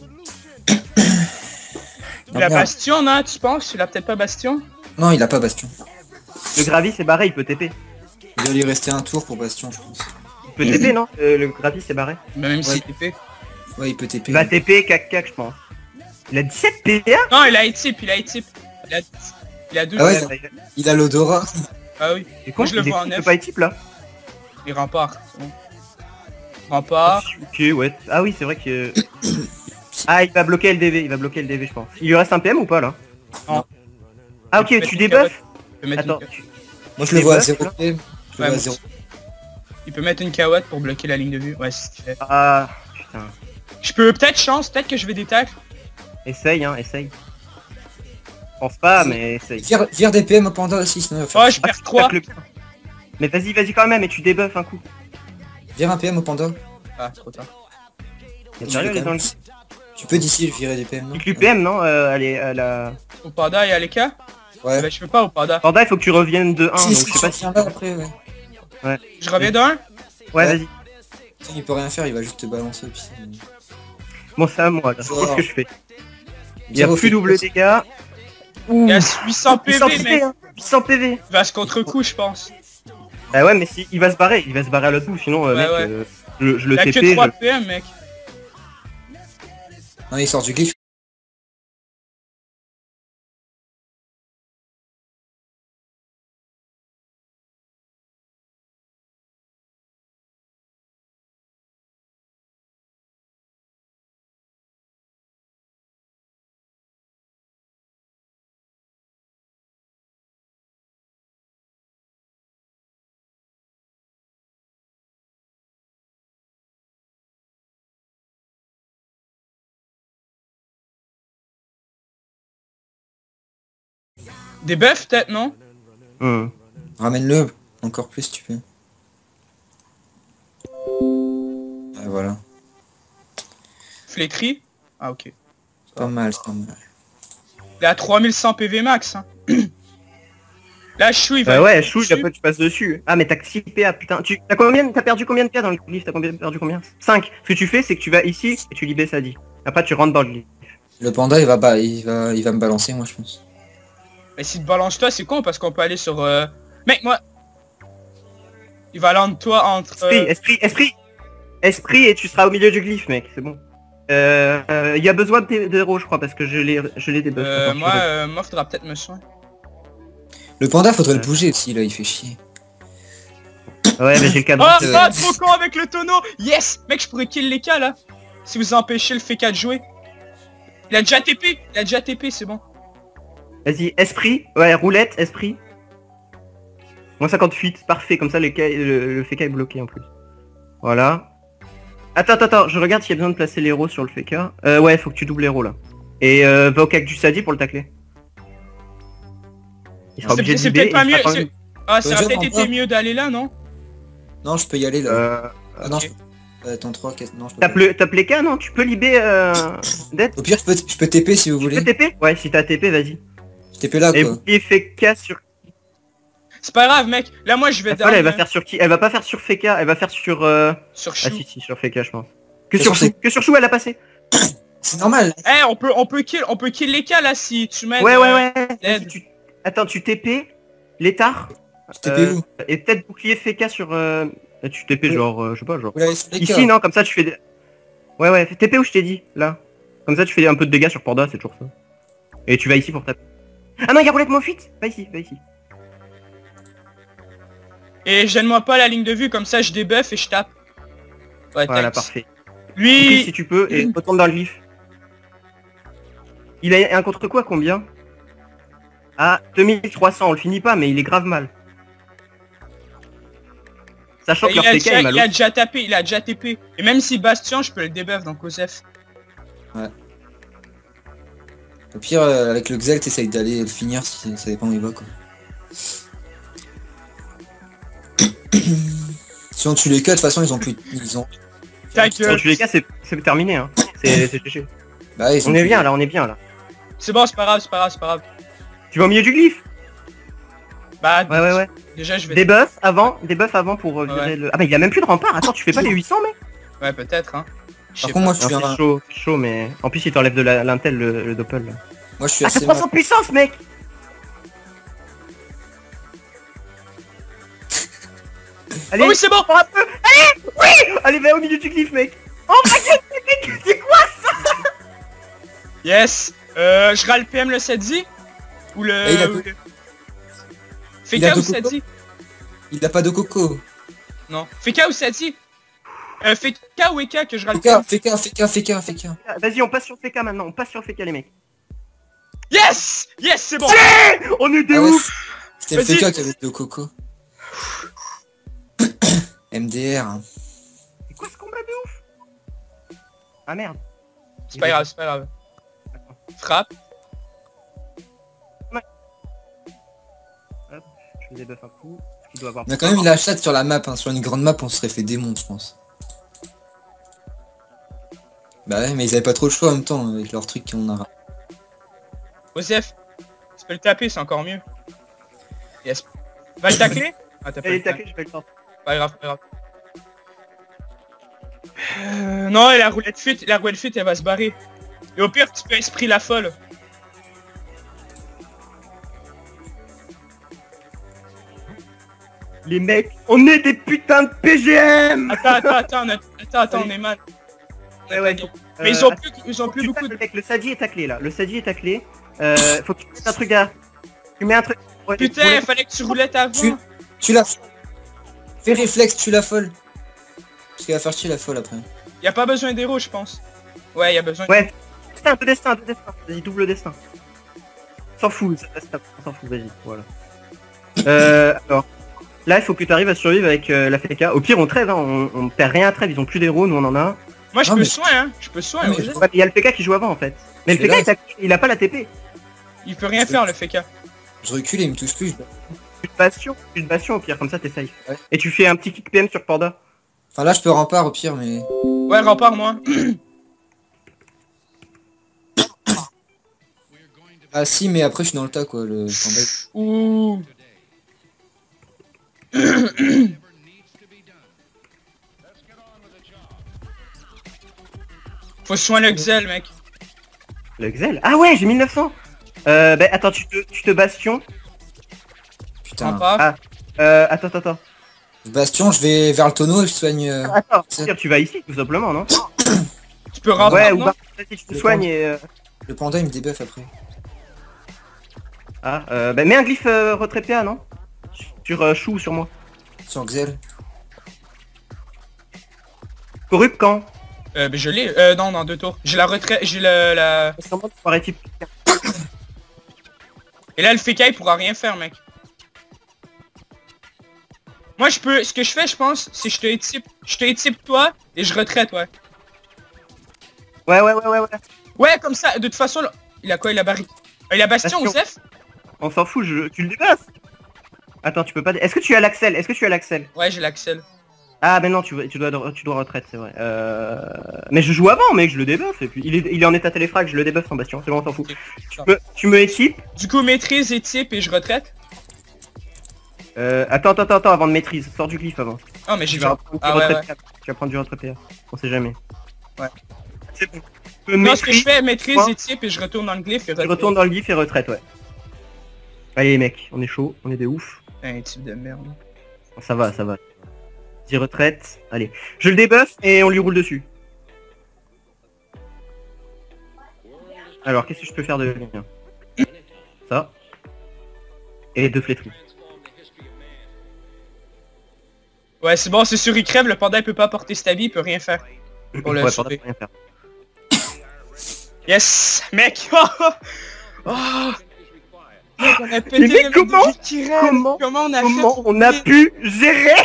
Il a merde. Bastion, non? Tu penses? Il a peut-être pas Bastion? Non, il a pas bastion. Le Gravis c'est barré, il peut T P. Il doit lui rester un tour pour bastion, je pense. Il peut T P non? Euh, Le Gravis c'est barré. Mais même si Ouais. c'est T P. Ouais, il peut T P. Il va T P cac cac je pense. Il a dix-sept P A. Non, il a E-type, il a E-type. Il a, il a deux. Ah ouais, ouais. Il a l'odorat. Ah oui, C'est con, Moi, je le il est vois en fou, il neuf. peut pas être type là. il rempart. c'est bon. Rempart. Ok ouais. Ah oui c'est vrai que... Ah il va bloquer L D V, il va bloquer L D V je pense. Il lui reste un P M ou pas là? Non. Ah Il peut ok mettre tu une débuffes. Il peut mettre Attends, une, tu- Moi, je le vois à buffs, zéro là P. Je le Ouais, vois à moi zéro. il peut mettre une carotte pour bloquer la ligne de vue. Ouais, c'est ce qu'il fait. Ah putain. Je peux peut-être chance, peut-être que je vais des tacles. Essaye hein, essaye. Je pense pas mais essaye. Vire, vire des P M au panda aussi, sinon il va faire Oh, je chier. perds Ah, trois. tape le- Mais vas-y vas-y quand même et tu débuffes un coup. Vire un P M au panda. Ah, trop tard. Mais Tu sérieux peux elle est quand dans le... même- Tu peux d'ici virer des P M, non? Clique l'U P M non euh, Elle est... Elle a... Au panda et à l'E K? Ouais. Bah, je peux pas au panda. Panda il faut que tu reviennes de un Si, donc si, je sais pas si... là après, ouais. Je reviens d'un? Ouais Ouais. vas-y. Si, il peut rien faire, il va juste te balancer. Puis... Bon c'est à moi là, Genre. qu'est-ce que je fais? Il y a Zéro plus fait- double dégâts. Ouh. Il y a huit cents P huit cents V, P V mec. hein. huit cents P V. Il va se contre-coup, je pense. Bah ouais mais si il va se barrer, il va se barrer à l'autre bout sinon euh, Ouais, mec ouais. euh, je, je le Il y a T P. que trois je- P M, mec. Non, il sort du glyphe. Des buffs, peut-être, non? Hmm. Ramène-le encore plus, tu peux. Et voilà. Flétri? Ah, ok. C'est pas mal, c'est pas mal. Il est à trois mille cent P V max, hein. Là, Chou, il va... Bah ouais, chou, dessus. après tu passes dessus. Ah mais t'as que six P A, putain. Tu t'as combien T'as perdu combien de P A dans le glyph? T'as combien perdu combien? cinq. Ce que tu fais, c'est que tu vas ici et tu libères Sadi. Après tu rentres dans le glyph. Le panda, il va, bah, il va, il va me balancer, moi, je pense. Mais si te balance toi, c'est con parce qu'on peut aller sur... Euh... Mec, moi... Il va aller toi entre... Esprit, euh, esprit, esprit Esprit et tu seras au milieu du glyphe, mec, c'est bon. Euh... Il y a besoin de tes- d'héros, je crois, parce que je l'ai je l'ai débuff. euh, Attends, moi, je- euh, moi, faudra peut-être me soigner. Le panda, faudrait le Ouais. bouger aussi, là, il fait chier. Ouais, mais j'ai le Oh, cadre. Euh, ah, trop con avec le tonneau. Yes. Mec, je pourrais kill les cas, là. Si vous empêchez le F K de jouer. Il a déjà T P. Il a déjà T P, c'est bon. Vas-y, esprit, ouais, roulette, esprit. Moins cinquante-huit, parfait, comme ça le, ca- le, le F K est bloqué en plus. Voilà. Attends, attends, attends, je regarde s'il y a besoin de placer l'héros sur le F K. Euh, ouais, faut que tu doubles l'héros là. Et euh, va au cac du Sadi pour le tacler. Il sera C'est obligé de c'est libérer, peut-être pas il mieux. sera quand c'est- même- Ah, ça Bonjour, aurait peut-être Panda. été mieux d'aller là, non? Non, je peux y aller, là. Euh, Ah non, ok. je peux... Euh, Attends, trois, quatre... Non, je peux tape, pas. le, tape les cas, non? Tu peux libérer euh, Dead? Au pire, je peux, je peux T P si vous Tu voulez. peux T P? Ouais, si t'as T P, vas-y. Je T P là, Et quoi. bouclier F K sur... C'est pas grave, mec. Là, moi, je vais La folle, elle va down, faire sur qui? Elle va pas faire sur F K, elle va faire sur... Euh... sur Ah Chou. si, si, sur F K, je pense. Que Mais sur sur Chou, que sur Chou, elle a passé. C'est normal. Eh, on peut, on peut kill, on peut kill les cas là si tu mets. Ouais, ouais, ouais. Dead. Vas-y, tu... Attends, tu T P, l'étard, Je T P Euh, où? et peut-être bouclier F K sur... Euh... Tu T P Oui. genre, euh, je sais pas, genre... Vous l'avez sur les Ici, cas. non, comme ça tu fais des... Ouais, ouais, T P où je t'ai dit, là. Comme ça tu fais un peu de dégâts sur Panda, c'est toujours ça. Et tu vas ici pour taper. Ah non, il y a roulette moins fuite. Va ici, va ici. Et gêne-moi pas la ligne de vue, comme ça je débuff et je tape. Ouais, Voilà, tac. parfait. Lui... Si tu peux, et retourne dans le glyphe. Il a un contre quoi combien? Ah, deux mille trois cents, on le finit pas, mais il est grave mal. Sachant que Il leur a, P K déjà, est mal. il a déjà tapé, il a déjà T P. Et même si Bastion, je peux le débuff dans Osef. Au pire, euh, avec le Xel, t'essayes d'aller le finir, si ça dépend où il va, quoi. Sinon, tu les cuts, de toute façon, ils ont plus... Ils ont... Ta Dans gueule. tous les cas, c'est c'est terminé, hein. C'est c'est G G. Bah, ils ont On est plus- bien là, on est bien là. C'est bon, c'est pas grave, c'est pas grave, c'est pas grave. Tu vas au milieu du glyphe? Bah, Ouais, ouais, ouais. déjà je vais... Debuff avant, debuff avant pour euh, virer Ouais. le... Ah bah il a même plus de rempart, attends, tu fais pas les huit cents mec? Ouais, peut-être, hein. Je sais Par contre, moi, pas. je suis, Non, un... c'est chaud, c'est chaud, mais... En plus il t'enlève de la- l'intel le, le doppel là. moi, je suis Ah t'as assez... trois cents de puissance mec. Allez, Oh oui, c'est bon. encore un peu. Allez, oui. Allez, va au milieu du glyphe mec. Oh my god, mec, c'est quoi? Yes. Euh, je râle P M le Sadzi. Ou le... Et il a ou deux- le- il a Feka ou deux cocos. Sadzi? Il a pas de coco. Non. Feka ou Sadzi? Euh, Feka ou Eka que je râle Feka, Feka, Feka, Feka, Feka. Vas-y, on passe sur F K maintenant, on passe sur F K les mecs. Yes. Yes, c'est bon. On est des Ah ouais, ouf. c'était le Vas-y. Feka qui avait deux coco. M D R. C'est quoi ce combat de ouf? Ah merde. C'est pas grave, c'est pas grave. Frappe. Je vais debuff un coup. Il doit avoir... On a quand même eu la chatte sur la map, hein. Sur une grande map, on serait fait démonter, je pense. Bah ouais, mais ils avaient pas trop le choix en même temps, avec leur truc qu'on a. Osef. Tu peux le taper, c'est encore mieux. Yes. Va le tacler? Ah, t'as pas Allez, le tac. tacler, je vais le temps. Pas grave, pas grave. Euh, non, et la roulette fuite, la roulette fuite, elle va se barrer. Et au pire, tu peux esprit la folle. Les mecs, on est des putains de P G M. Attends, attends, attends, on a- attends, attends, on est mal. Ouais, ouais. Mais ils Euh, ont plus, ils ont plus tu beaucoup tapes, de... le mec, le Sadie est taclé là, le Sadie est taclé. Euh, faut que tu mettes un truc derrière. Tu mets un truc. Ouais, Putain, ouais. il fallait que tu roulettes avant. Tu, tu la... Fais réflexe, tu la folle. Parce qu'il va faire chier la folle après. Y a pas besoin d'héros, je pense. Ouais, y a besoin. Ouais. Destin, deux destins, deux destins. Vas-y, double destin. S'en fout, ça reste on s'en fout, vas-y, voilà. Euh, alors. Là, il faut que tu arrives à survivre avec euh, la F K. Au pire, on trêve, hein. on, on perd rien à trêve, ils ont plus d'héros, nous on en a un. Moi, je Non, peux mais- soin, hein. Je peux soin. Non, mais Osef. je- Ouais, il y a le P K qui joue avant en fait. Mais le C'est P K, là, il, t'a- il a pas la T P. Il peut rien faire, le Feka. Je recule et il me touche plus. je- Une bastion, une bastion au pire, comme ça t'es safe. Ouais. Et tu fais un petit kick P M sur Panda. Enfin là, je peux rempart au pire, mais... Ouais, rempart, moi. Ah si, mais après, je suis dans le tas, quoi. Le... Enfin, Ouh. Faut soin le Xel, mec. Le Xel. Ah ouais, j'ai mille neuf cents. Euh, bah attends, tu te, tu te bastion. putain. Rempart. Ah. Euh, attends, attends, attends. Bastion, je vais vers le tonneau et je soigne... euh, Attends, c'est- tu vas ici tout simplement, non? Tu peux rempart, Ouais, ou non? bah, si tu te Le soignes et... euh, Le panda, il me débuff après. Ah, euh, bah mets un glyphe euh, retrait P A, non? Sur euh, Chou ou sur moi. Sur Xel. Corrupt quand? Euh, mais je l'ai. Euh, non, dans deux tours. J'ai la retraite, j'ai le, la... Parce qu'en mode, pareil type. Et là, le Feka, il pourra rien faire, mec. Moi, je peux... Ce que je fais, je pense, c'est que je te étype... Je te étype toi, et je retraite, ouais. Ouais, ouais, ouais, ouais, ouais. Ouais, comme ça, de toute façon, là, il a quoi? Il a barri... Euh, il a Bastion, Bastion. Osef? On s'en fout, je... tu le dépasses. Attends, tu peux pas... Est-ce que tu as l'Axel? Est-ce que tu as l'Axel? Ouais, j'ai l'Axel. Ah mais non, tu, tu, dois, tu dois retraite, c'est vrai. Euh... Mais je joue avant, mec, je le débuff, et puis il est, il est en état téléfrag, je le débuff sans bastion, c'est bon, on s'en fout. Tu me, tu me équipes. Du coup, maîtrise, étype, et je retraite. Euh, attends, attends, attends, attends, avant de maîtrise, sors du glyphe avant. Oh, mais j'ai Tu vu... vas prendre du Ah ouais, retrait P A. Tu vas prendre du retrait P A, on sait jamais. Ouais. C'est bon. Tu me Non, ce que je maîtrises, fais, maîtrise, Quoi étype, et je retourne dans le glyphe, et tu retraite. retournes dans le glyphe et retraite, ouais. Allez mec, on est chaud, on est des ouf. Un type de merde. Ça va, ça va. Dis retraite, allez. Je le débuff et on lui roule dessus. Alors, qu'est-ce que je peux faire de bien? Ça. Et deux flétries. Ouais, c'est bon, c'est sûr, il crève, le panda il peut pas porter stabi, il peut rien faire. Pour le Ouais, sauver. rien faire. Yes, mec. Oh, mec, on a pété Mais le comment mec qui rêve. Comment Comment on a Comment fait on a pu gérer?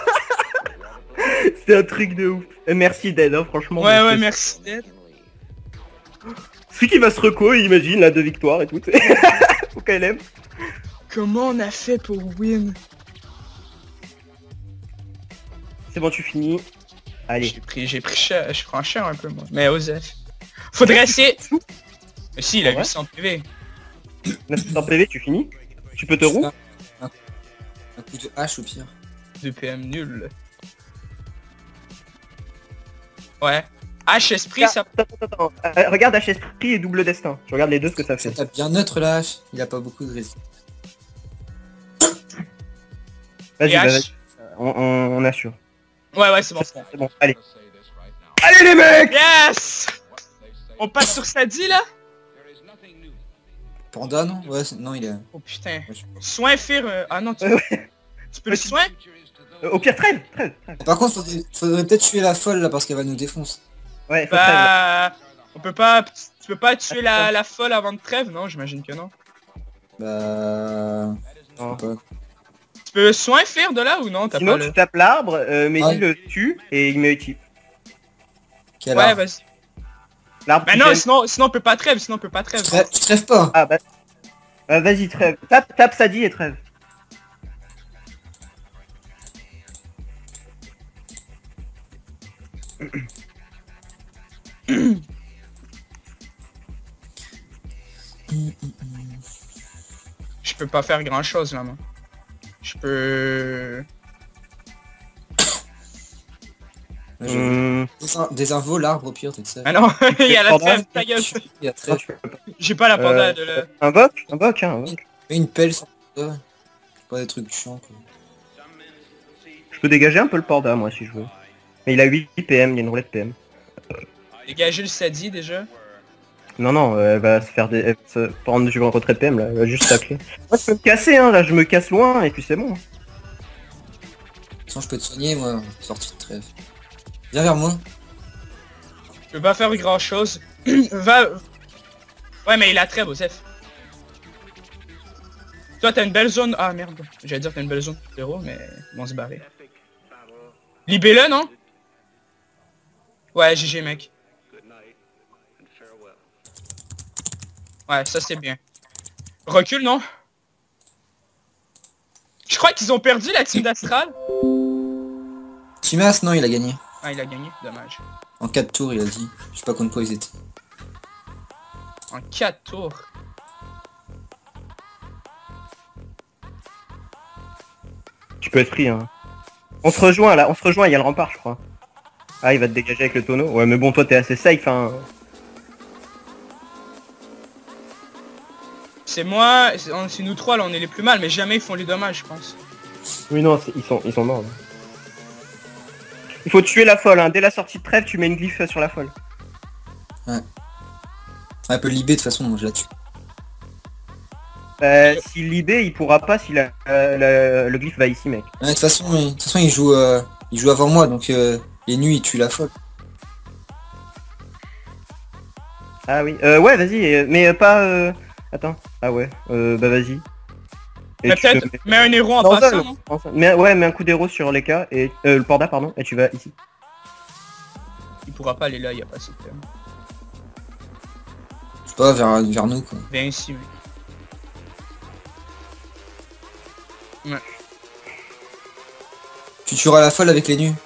C'est un truc de ouf. Euh, merci Dead, hein, franchement. Ouais, ouais, c'est- merci Dead. Celui qui va se reco, imagine, là, deux victoires et tout. Faut qu'elle aime. Comment on a fait pour win? C'est bon, tu finis. Allez. J'ai pris, j'ai pris cher, je prends cher un peu moi. Mais Osef. Faudrait essayer. Mais si, il a Ouais. huit cents P V. neuf cents P V, tu finis. Tu peux te roux. Un, un coup de hache au pire. deux P M nul. Ouais. H esprit, ça. Attends, attends, attends. Euh, regarde H esprit et double destin. Je regarde les deux ce que ça Ça fait. tape bien neutre la hache. Il a pas beaucoup de risques. Vas-y, Et bah, H. vas-y. On, on, on assure. Ouais, ouais, c'est bon. C'est bon, c'est bon. Allez. Allez les mecs. Yes! On passe sur Sadie là? Panda non? Ouais, c'est- non il est... Oh putain. Ouais, je- Soin faire. euh, Ah non, tu, Ouais, ouais. tu peux le soin? Euh, au pire, trêve, trêve, trêve. Par contre faudrait, faudrait peut-être tuer la folle là parce qu'elle va nous défoncer. Ouais, faut trêve. là. Bah. On peut pas. Tu peux pas tuer la, la folle avant de trêve? Non, j'imagine que non. Bah... Non. je sais pas. Tu peux soin faire de là ou non? T'as Sinon, pas tu le. tapes l'arbre, euh, Mehdi Ouais. le tue et il met type. Quel Ouais, arbre. vas-y. L'arbre Bah qui non, t'aime. sinon, sinon on peut pas trêve, sinon on peut pas Tu trêve. trêves, tu trêves pas. Ah bah. Euh, Vas-y, trêve. Tape, tape Sadie et trêve. Je peux pas faire grand chose là, moi. Je peux. Ouais, j'ai- Hum, Des, in- des infos, l'arbre au pire, t'es ça. Ah non, il y a la Panda. trêve, ta gueule. Il y a non, très... tu peux pas. J'ai pas la panda Euh, de la. Un boc Un boc, hein, un boc. Mais une pelle sans ça. Pas des trucs chiants quoi. Je peux dégager un peu le panda, moi, si je veux. Mais il a huit P M, il y a une roulette P M. Dégager le Sadie déjà. Non, non, euh, elle va se faire des... elle va se prendre du retrait de P M, là. Elle va juste tacler. Moi, je peux me casser, hein, là. Je me casse loin, et puis c'est bon. Sinon je peux te soigner moi, sortie de trêve. Viens vers moi. Je peux pas faire grand chose. Va. Ouais, mais il a trêve, Osef. Toi, t'as une belle zone. Ah merde. J'allais dire t'as une belle zone pour zéro, mais ils vont se barrer. Libé-le, non? Ouais, G G, mec. Ouais, ça c'est bien. Recule, non? Je crois qu'ils ont perdu la team d'Astral. Timas, non il a gagné. Ah, il a gagné, dommage. En quatre tours il a dit. Je sais pas contre quoi ils étaient. En quatre tours. Tu peux être pris, hein. On se rejoint, là. On se rejoint, il y a le rempart, je crois. Ah, il va te dégager avec le tonneau. Ouais, mais bon, toi, t'es assez safe, hein. C'est moi, c'est on- c'est nous trois là, on est les plus mal, mais jamais ils font les dommages, je pense. Oui, non, c'est- ils sont, ils sont morts, là. Il faut tuer la folle, hein. Dès la sortie de trêve, tu mets une glyphe sur la folle. Ouais, elle peut libérer de toute façon, moi je la tue. Euh, s'il libé, il pourra pas si la, euh, la- le glyphe va ici, mec. Ouais, de toute façon, il- de toute façon il joue euh, il joue avant moi donc euh, les nuits il tue la folle. Ah oui, euh, ouais, vas-y, euh, mais euh, pas... Euh... Attends, ah ouais, euh, bah vas-y. Et Mais tu te peut-être, mets un héros en Non, passant, ça, non? non, ça. Mais ouais, mets un coup d'héros sur les cas, et... Euh, le panda, pardon, et tu vas ici. Il pourra pas aller là, il y a pas assez de thème. Je sais pas, vers, vers nous quoi. Viens ici, mec. Tu tueras la folle avec les nuits.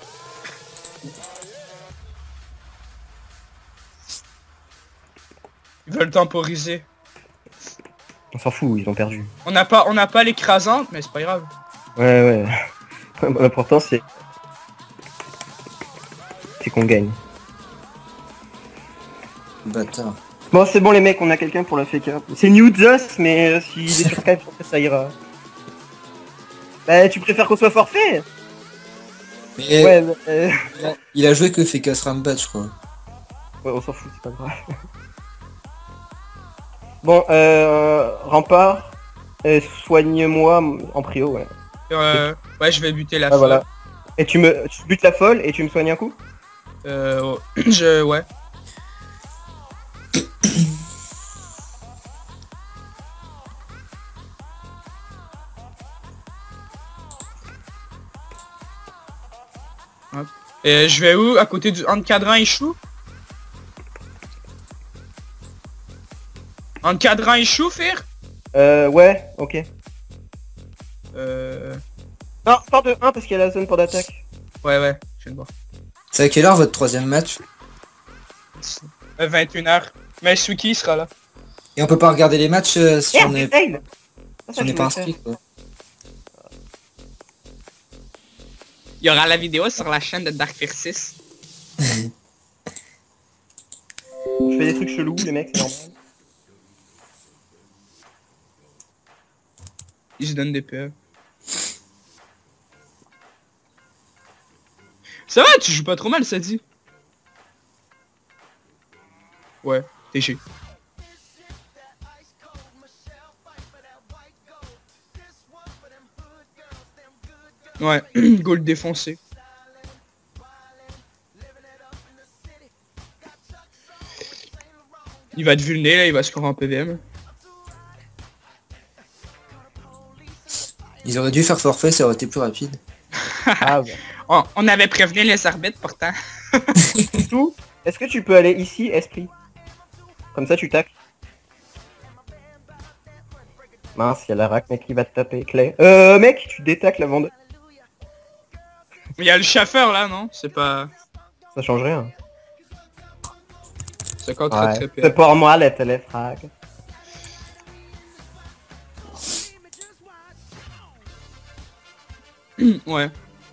Ils veulent temporiser. On s'en fout, ils ont perdu. On n'a pas, on n'a pas l'écrasante, mais c'est pas grave. Ouais, ouais. L'important, c'est... C'est qu'on gagne. Bâtard. Bon, c'est bon, les mecs, on a quelqu'un pour la F K. C'est New Zeus, mais euh, s'il est sur Skype, je pense que ça ira. Bah, tu préfères qu'on soit forfait? Mais Ouais, bah, euh... il, a, il a joué que Fekas Rambat je crois. ouais, on s'en fout, c'est pas grave. Bon, euh... Rempart, euh, soigne-moi en prio, ouais. Euh, ouais, je vais buter la Ah, folle. voilà. Et tu me... Tu butes la folle et tu me soignes un coup? Euh... je... ouais. Hop. Et je vais où? À côté du... Entre cadran et chou? Entre cadran et chou, Fir? Euh, ouais, ok. Euh... Non, part de un parce qu'il y a la zone pour d'attaque. Ouais, ouais, je viens de voir. C'est à quelle heure votre troisième match? Euh, vingt et une heures. Mais Suki sera là. Et on peut pas regarder les matchs euh, si Merde, on est, fail. si on n'est pas inscrit quoi. Il y aura la vidéo sur la chaîne de Dark Fear six. Je fais des trucs chelous, les mecs, c'est normal. Ils se donnent des peurs. Ça va, tu joues pas trop mal, ça dit. Ouais, T G. Ouais, goal défoncé. Il va te vulner là, il va scorer en P V M. Ils auraient dû faire forfait, ça aurait été plus rapide. Ah bah. Oh, on avait prévenu les arbitres pourtant. Tout. Est-ce que tu peux aller ici, esprit? Comme ça tu tacles. Mince, il y a la rack, mec, qui va te taper. Clay. Euh, mec, tu détacles avant de... Il y a le chauffeur là, non? C'est pas... Ça change rien. C'est encore très Ouais. très C'est pire. pour moi, les téléfrags. Ouais.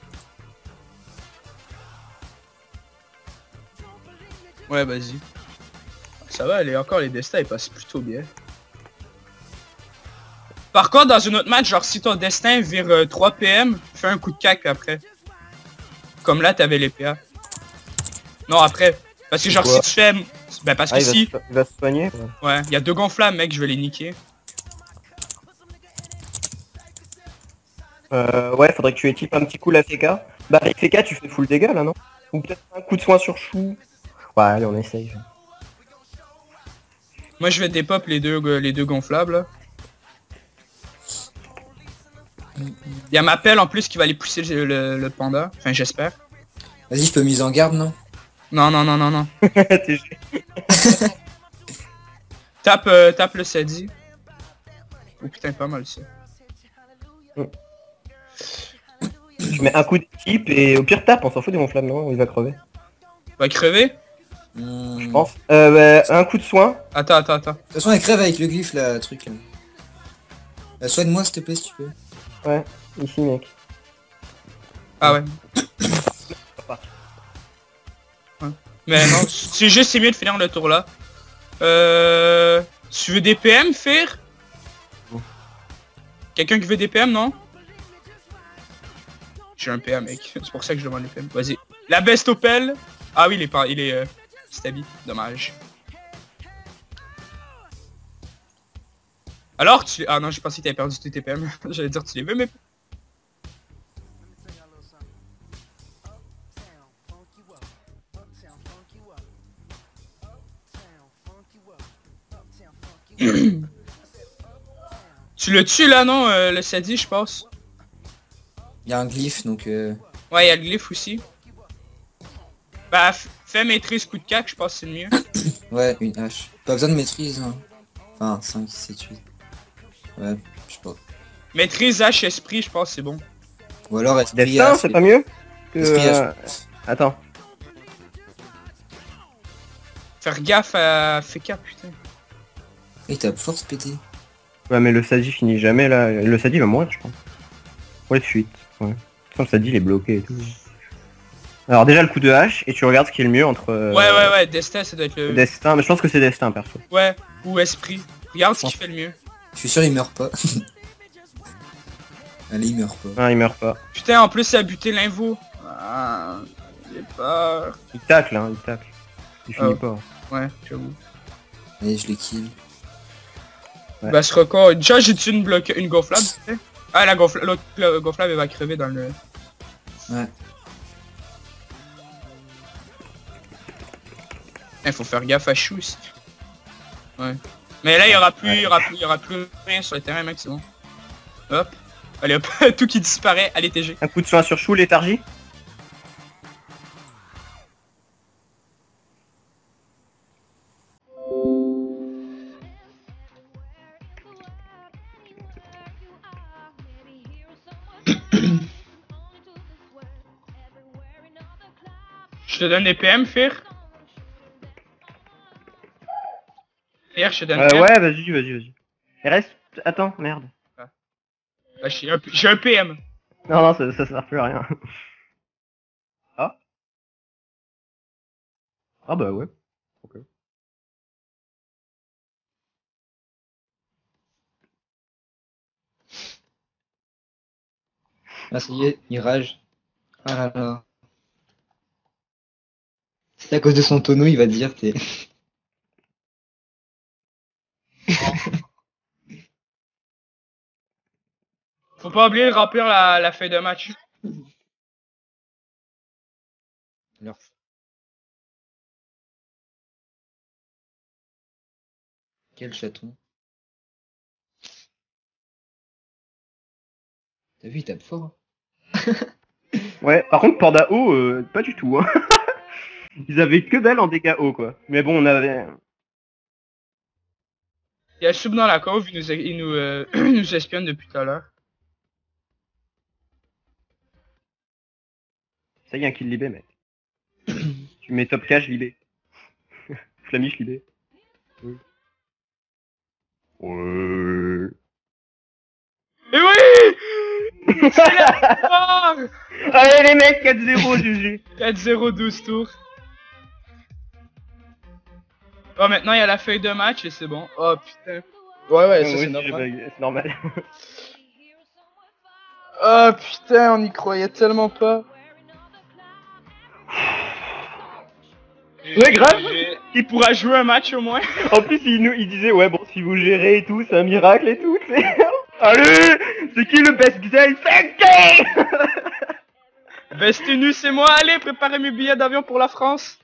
Ouais, vas-y. Ça va, aller encore les destins, ils passent plutôt bien. Par contre, dans un autre match, genre si ton destin vire euh, trois P M, fais un coup de cac après. Comme là, t'avais les P A. Non, après. Parce que genre Quoi? si tu fais... Ben parce que Ah, il va, si... se... il va se soigner. Ouais. Ouais, il y a deux gonflables, mec, je vais les niquer. Euh, ouais, faudrait que tu équipes un petit coup la F K. Bah, avec F K, tu fais full dégâts là, non? Ou peut-être un coup de soin sur chou. Ouais, allez, on essaye. Moi, je vais dépop les deux, euh, les deux gonflables, là. Il y a ma pelle en plus qui va aller pousser le, le, le panda. Enfin, j'espère. Vas-y, je peux mise en garde, non? Non, non, non, non, non. T'es gé- Tape, euh, tape le Sadi. Oh putain, pas mal ça. Tu mets un coup d'équipe et au pire tape, on s'en fout des gonflables, non? Il va crever. Va crever? Hmm. Je pense. Euh, bah, un coup de soin. Attends, attends, attends. De toute façon, elle crève avec le glyphe, là, truc, là. Euh, Soigne-moi, s'il te plaît, si tu peux. Ouais, ici, mec. Ah ouais. Ouais. Mais non, c'est juste c'est mieux de finir le tour là. Euh... Tu veux des P M, faire? Quelqu'un qui veut des P M, non? J'ai un P M, mec. C'est pour ça que je demande les P M. Vas-y. La best Opel. Ah oui, il est pas... Il est... Euh... Stabby. Dommage. Alors, tu... Ah non, j'ai pensé que t'avais perdu tous tes P M. J'allais dire, tu les veux, mais... Tu le tues là, non, euh, le Sadi, je pense. Il y a un glyphe, donc... Euh... Ouais, il y a le glyphe aussi. Bah, fais maîtrise coup de cac, je pense que c'est le mieux. Ouais, une hache. Pas besoin de maîtrise, hein. Enfin, cinq, sept, huit. Ouais, je sais pas. Maîtrise H esprit, je pense que c'est bon. Ou alors esprit Destin, hache. c'est pas mieux que, Esprit euh, hache. Attends. Faire gaffe à Feka, putain. Et t'as force pété. Ouais, mais le Sadi finit jamais là. Le Sadi va mourir, je pense. Ouais, fuite. Ouais. De toute façon, le Sadi il est bloqué et tout. Alors, déjà le coup de hache, et tu regardes ce qui est le mieux entre. euh, Ouais, ouais, ouais, Destin, ça doit être le... Destin, mais je pense que c'est Destin perso. Ouais, ou esprit. Regarde ce qui fait le mieux. Je suis sûr il meurt pas. Allez, il meurt pas. Ah, il meurt pas. Putain, en plus, ça a buté l'invo. Ah, j'ai peur. Il tacle, hein, il tacle. Il finit Oh. pas. Ouais, j'avoue. Allez, je les kill. Ouais. Bah, ce record... Déjà, j'ai tué une bloc... une gonflable, tu sais. Ah, la gonflable... L'autre gonflable, elle va crever dans le... Ouais. Il faut faire gaffe à Chou aussi. Ouais. Mais là, il y aura plus, il y aura plus, il y aura plus rien sur le terrain, mec, c'est bon. Hop. Allez hop, tout qui disparaît, allez T G. Un coup de soin sur Chou, léthargie. Je te donne des P M, Fir. Fir, je te donne Euh, P M. ouais, vas-y, vas-y, vas-y. Et reste... Attends, merde. Bah, j'ai un, j'ai un P M. Non, non, ça, ça sert plus à rien. Ah. Ah bah ouais. Ok. Ah, ça y est, il rage. Ah là là. C'est à cause de son tonneau, il va dire, t'es... Faut pas oublier de remplir la, la feuille de match. Alors... Quel chaton. T'as vu, il tape fort. Ouais, par contre, Panda haut, euh, pas du tout. Hein. Ils avaient que dalle en dégâts hauts, quoi. Mais bon, on avait... Il y a Choup dans la cove, il nous, il nous, euh, il nous espionne depuis tout à l'heure. Ça y est, un kill libé, mec. Tu mets top cash libé. Flamiche libé. Oui. Ouais. Et oui. C'est la victoire. Allez les mecs, quatre zéro, G G. quatre zéro douze tours. Oh, maintenant il y a la feuille de match et c'est bon. Oh putain. Ouais, ouais, ça Oui, c'est si, normal. C'est normal. Oh putain, on y croyait tellement pas. Ouais, grave. Il pourra jouer un match au moins. En plus, il, nous, il disait, ouais, bon, si vous gérez et tout, c'est un miracle et tout, tu sais. Allez, c'est qui le best Xel? C'est qui? Bestenu, c'est moi. Allez, préparez mes billets d'avion pour la France.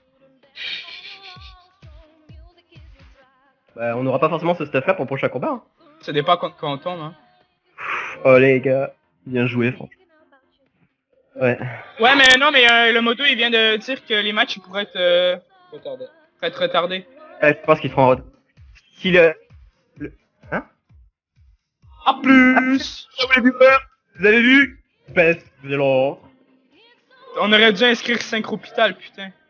Bah, on n'aura pas forcément ce stuff là pour le prochain combat. Hein. Ça dépend quand, quand on tombe, hein. Oh les gars, bien joué, franchement. Ouais. Ouais, mais non, mais euh, le moto il vient de dire que les matchs ils pourraient être euh, retardés. Pourraient être retardés. Ouais, je pense qu'il sera en road. Si le... le... Hein? A plus. Ciao les viewers. Vous avez vu? Best violent. On aurait dû inscrire Synchropital, putain.